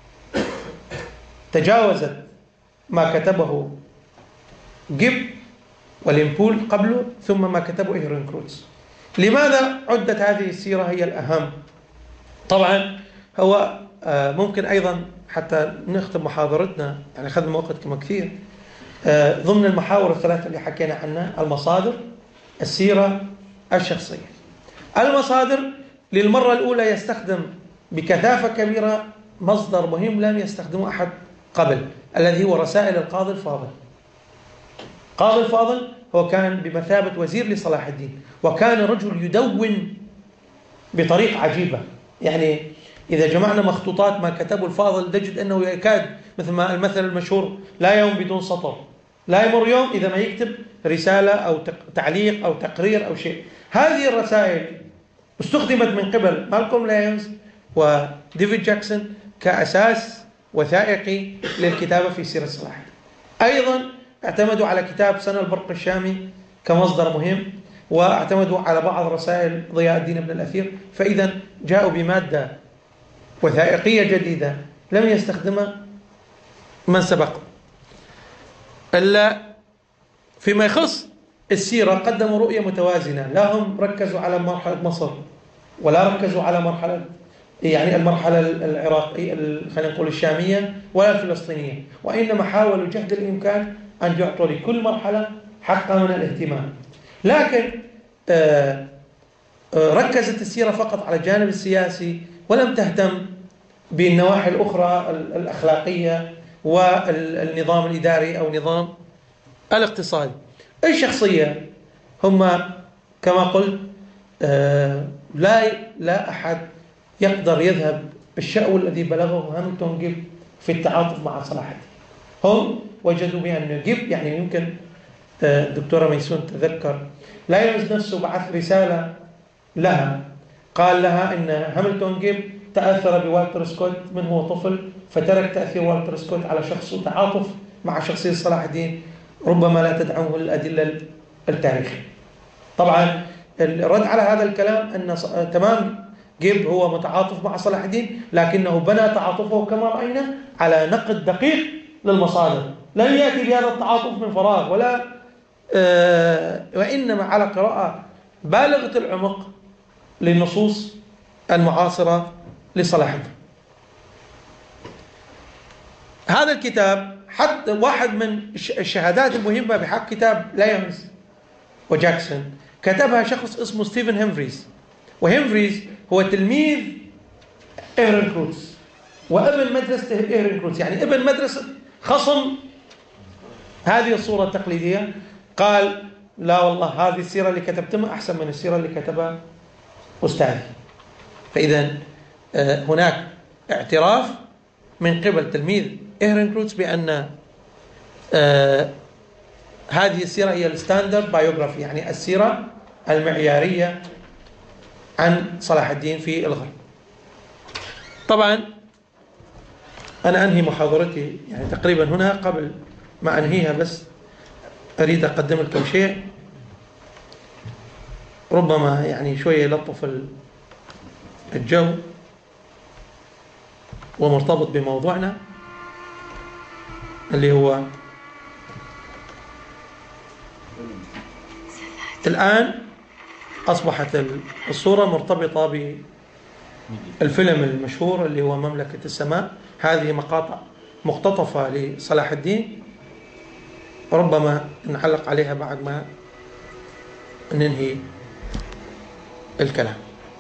تجاوزت ما كتبه جيب وليمبول قبله ثم ما كتبه إيرين كروتس. لماذا عدت هذه السيرة هي الأهم؟ طبعا هو ممكن أيضا حتى نختم محاضرتنا، يعني أخذنا وقت كما كثير، ضمن المحاور الثلاثة اللي حكينا عنها: المصادر، السيرة، الشخصية. المصادر للمرة الأولى يستخدم بكثافة كبيرة مصدر مهم لم يستخدمه أحد قبل، الذي هو رسائل القاضي الفاضل. القاضي الفاضل هو كان بمثابة وزير لصلاح الدين، وكان رجل يدون بطريقة عجيبة. يعني إذا جمعنا مخطوطات ما كتبه الفاضل نجد أنه يكاد مثل ما المثل المشهور: لا يوم بدون سطر. لا يمر يوم إذا ما يكتب رسالة أو تعليق أو تقرير أو شيء. هذه الرسائل استخدمت من قبل مالكوم لايونز وديفيد جاكسون كأساس وثائقي للكتابة في سيرة صلاح الدين. أيضا اعتمدوا على كتاب سنة البرق الشامي كمصدر مهم، واعتمدوا على بعض رسائل ضياء الدين بن الأثير. فإذا جاءوا بمادة وثائقية جديدة لم يستخدمها من سبق. إلا فيما يخص السيرة قدموا رؤية متوازنة، لا هم ركزوا على مرحلة مصر ولا ركزوا على المرحلة العراقية خلينا نقول الشامية ولا الفلسطينية، وإنما حاولوا جهد الإمكان أن يعطوا لكل مرحلة حقها من الاهتمام. لكن ركزت السيرة فقط على الجانب السياسي ولم تهتم بالنواحي الأخرى الأخلاقية والنظام الإداري أو نظام الاقتصادي. الشخصية هم كما قلت لا أحد يقدر يذهب بالشأو الذي بلغه هاملتون جيب في التعاطف مع صلاح الدين. هم وجدوا بأن جيب يعني يمكن الدكتورة ميسون تذكر لايونز نفسه بعث رسالة لها قال لها إن هاملتون جيب تأثر بوالتر سكوت من هو طفل، فترك تأثير والتر سكوت على شخصه تعاطف مع شخصية صلاح الدين ربما لا تدعمه الأدلة التاريخية. طبعا الرد على هذا الكلام أن تمام جيب هو متعاطف مع صلاح الدين، لكنه بنى تعاطفه كما رأينا على نقد دقيق للمصادر، لم يأتي بهذا التعاطف من فراغ وإنما على قراءة بالغة العمق للنصوص المعاصرة لصلاح الدين. هذا الكتاب حتى واحد من الشهادات المهمة بحق كتاب لايونز وجاكسون كتبها شخص اسمه ستيفن هيمفريز، وهيمفريز هو تلميذ إيرنكروتس وابن مدرسة إيرنكروتس، يعني ابن مدرسة خصم هذه الصورة التقليدية. قال لا والله هذه السيرة اللي كتبتها أحسن من السيرة اللي كتبها أستاذي. فإذا هناك اعتراف من قبل تلميذ إيرنكروتس بأن هذه السيرة هي الستاندرد بايوغرافي، يعني السيرة المعيارية عن صلاح الدين في الغرب. طبعا أنا أنهي محاضرتي يعني تقريبا هنا. قبل ما أنهيها بس أريد أقدم لكم شيء ربما يعني شوية يلطف الجو ومرتبط بموضوعنا اللي هو الآن أصبحت الصورة مرتبطة بالفيلم المشهور اللي هو مملكة السماء. هذه مقاطع مقتطفة لصلاح الدين، ربما نعلق عليها بعد ما ننهي الكلام.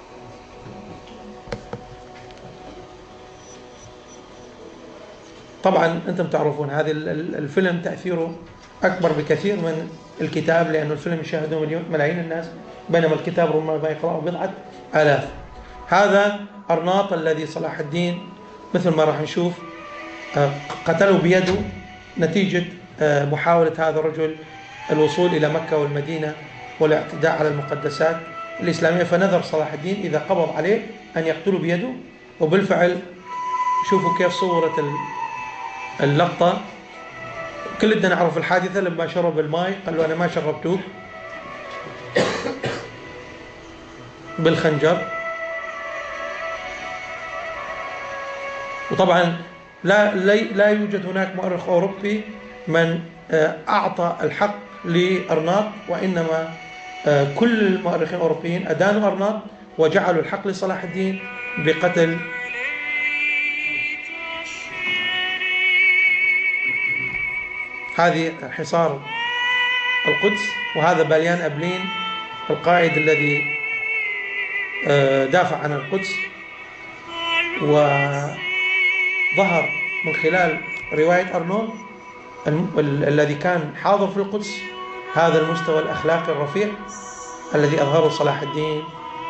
طبعا أنتم تعرفون هذا الفيلم تأثيره أكبر بكثير من الكتاب، لأن الفيلم يشاهده ملايين الناس بينما الكتاب ربما يقرأه بضعة آلاف. هذا أرناط الذي صلاح الدين مثل ما راح نشوف قتله بيده نتيجة محاولة هذا الرجل الوصول إلى مكة والمدينة والاعتداء على المقدسات الإسلامية، فنذر صلاح الدين إذا قبض عليه أن يقتله بيده. وبالفعل شوفوا كيف صورت اللقطة. كلنا نعرف الحادثة لما شرب الماء قال له أنا ما شربتوه بالخنجر. وطبعا لا يوجد هناك مؤرخ أوروبي من أعطى الحق لأرناط، وإنما كل المؤرخين الأوروبيين أدانوا أرناط وجعلوا الحق لصلاح الدين بقتل هذه حصار القدس، وهذا باليان أبلين القائد الذي دافع عن القدس. وظهر من خلال رواية أرنولد الذي كان حاضر في القدس هذا المستوى الأخلاقي الرفيع الذي أظهره صلاح الدين.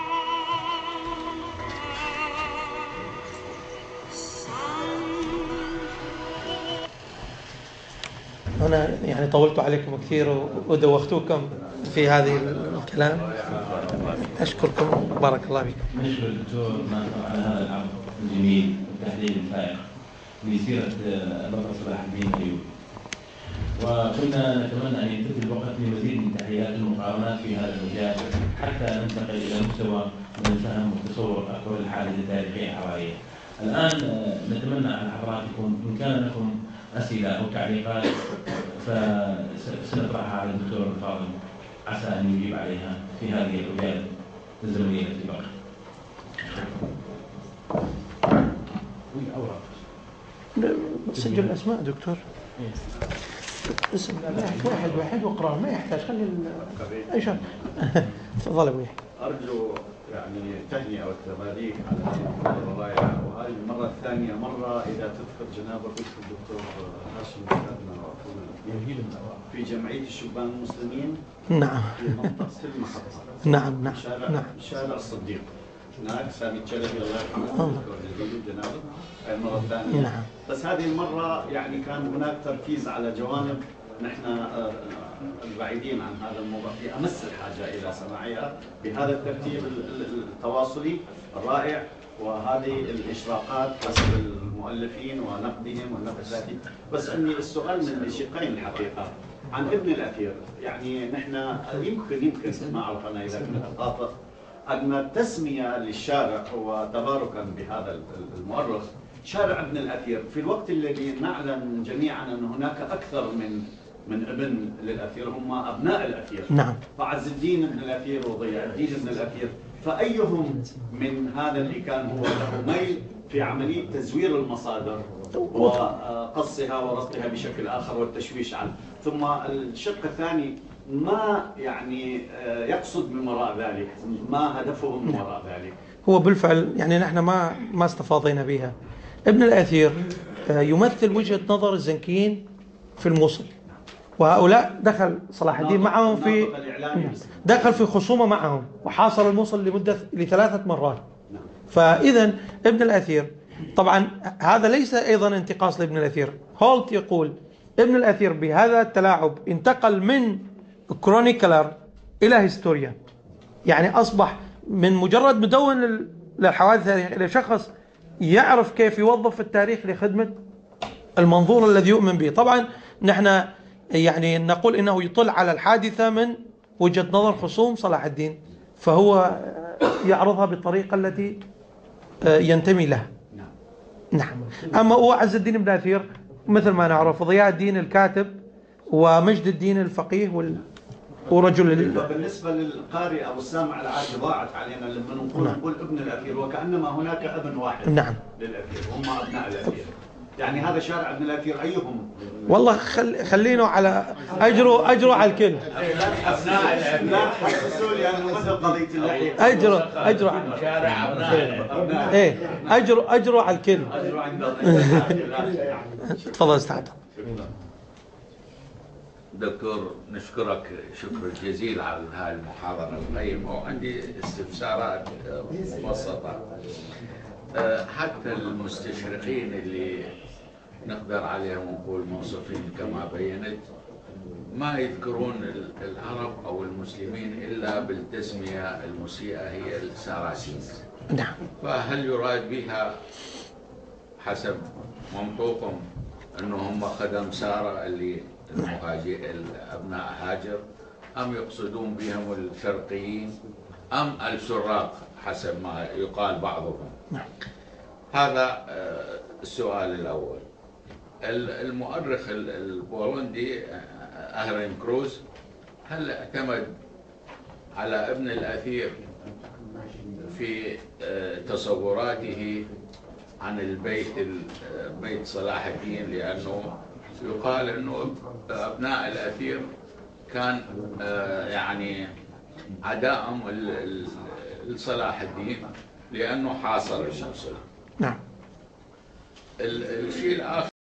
أنا يعني طولت عليكم كثير ودوختوكم في هذه الكلام. أشكركم، بارك الله فيكم. نشكر الدكتور ناصر على هذا العرض الجميل والتحليل الفائق لسيرة البطل صلاح الدين الأيوبي، وكنا نتمنى أن ينتهي الوقت لمزيد من تحليلات المقارنات في هذا المجال حتى ننتقل إلى مستوى من الفهم والتصور أكبر الحالة التاريخية الحضارية. الآن نتمنى على حضراتكم إن كان لكم أسئلة أو تعليقات فسنطرحها على الدكتور الفاضل عسى أن يجيب عليها في هذه الأجيال الزمنية التي بقت. سجل الأسماء دكتور. اسم واحد واقرأ، ما يحتاج، خلي أي شيء. تفضل أبوي. أرجو يعني التهنئة والتباريك على المحاضرة الرائعة، وهذه المرة الثانية مرة إذا تذكر جنابك الدكتور هاشم أخونا في جمعية الشبان المسلمين. نعم. في منطقة المحطة. نعم. شارع الصديق. هناك سامي الشلبي الله يرحمه جنابه المرة الثانية. نعم. بس هذه المرة يعني كان هناك تركيز على جوانب نحن البعيدين عن هذا الموضوع في أمس الحاجة إلى سماعها بهذا الترتيب التواصلي الرائع وهذه الإشراقات حسب المؤلفين ونقدهم والنقد الذاتي. بس عندي السؤال من شقين الحقيقة عن ابن الأثير. يعني نحن يمكن ما أعرف أنا إذا كنت خاطئ أن التسمية للشارع هو تباركا بهذا المؤرخ شارع ابن الأثير في الوقت الذي نعلم جميعا أن هناك أكثر من ابن للأثير هم أبناء الأثير. نعم. فعز الدين ابن الأثير وضياء الدين ابن الأثير، فأيهم من هذا اللي كان هو له ميل في عملية تزوير المصادر وقصها وربطها بشكل آخر والتشويش عنه. ثم الشق الثاني ما يعني يقصد من وراء ذلك، ما هدفه من وراء ذلك؟ هو بالفعل يعني نحن ما استفاضينا بها. ابن الأثير يمثل وجهة نظر الزنكيين في الموصل، وهؤلاء دخل صلاح الدين معهم في خصومة معهم وحاصر الموصل لثلاثة مرات. فإذا ابن الأثير طبعا هذا ليس أيضا انتقاص لابن الأثير. هولت يقول ابن الأثير بهذا التلاعب انتقل من كرونيكلر إلى هيستوريان، يعني أصبح من مجرد مدون للحوادث إلى شخص يعرف كيف يوظف التاريخ لخدمة المنظور الذي يؤمن به. طبعا نحن يعني نقول إنه يطل على الحادثة من وجهة نظر خصوم صلاح الدين، فهو يعرضها بالطريقة التي ينتمي لها. نعم. أما هو عز الدين بن أثير مثل ما نعرف ضياء الدين الكاتب ومجد الدين الفقيه ورجل. بالنسبة للقارئ أو السامع العادي ضاعت علينا لما نقول ابن الأثير وكأنما هناك ابن واحد. نعم. للأثير هم أبناء الأثير. يعني هذا شارع ابن الأثير أيهم؟ والله خلينه على أجروا على الكل. لا حسسوا لي أنه مثل قضية اللحية. أجروا شارع أبناء. إيه أجروا على الكل. أجروا عند تفضل استعد. دكتور نشكرك شكر جزيل على هذه المحاضرة القيمة، وعندي استفسارات مبسطة. حتى المستشرقين اللي نقدر عليهم نقول موصوفين كما بينت ما يذكرون العرب أو المسلمين إلا بالتسمية المسيئة هي الساراسين. نعم. فهل يراد بها حسب منطوقهم أنهم خدم سارة اللي أبناء هاجر، أم يقصدون بهم الشرقيين أم السراق حسب ما يقال بعضهم؟ هذا السؤال الأول. المؤرخ البولندي أهرين كروز هل اعتمد على ابن الأثير في تصوراته عن بيت صلاح الدين، لأنه يقال انه ابناء الاثير كان يعني عداءهم لصلاح الدين لانه حاصر الموصل. نعم. الشيء الاخر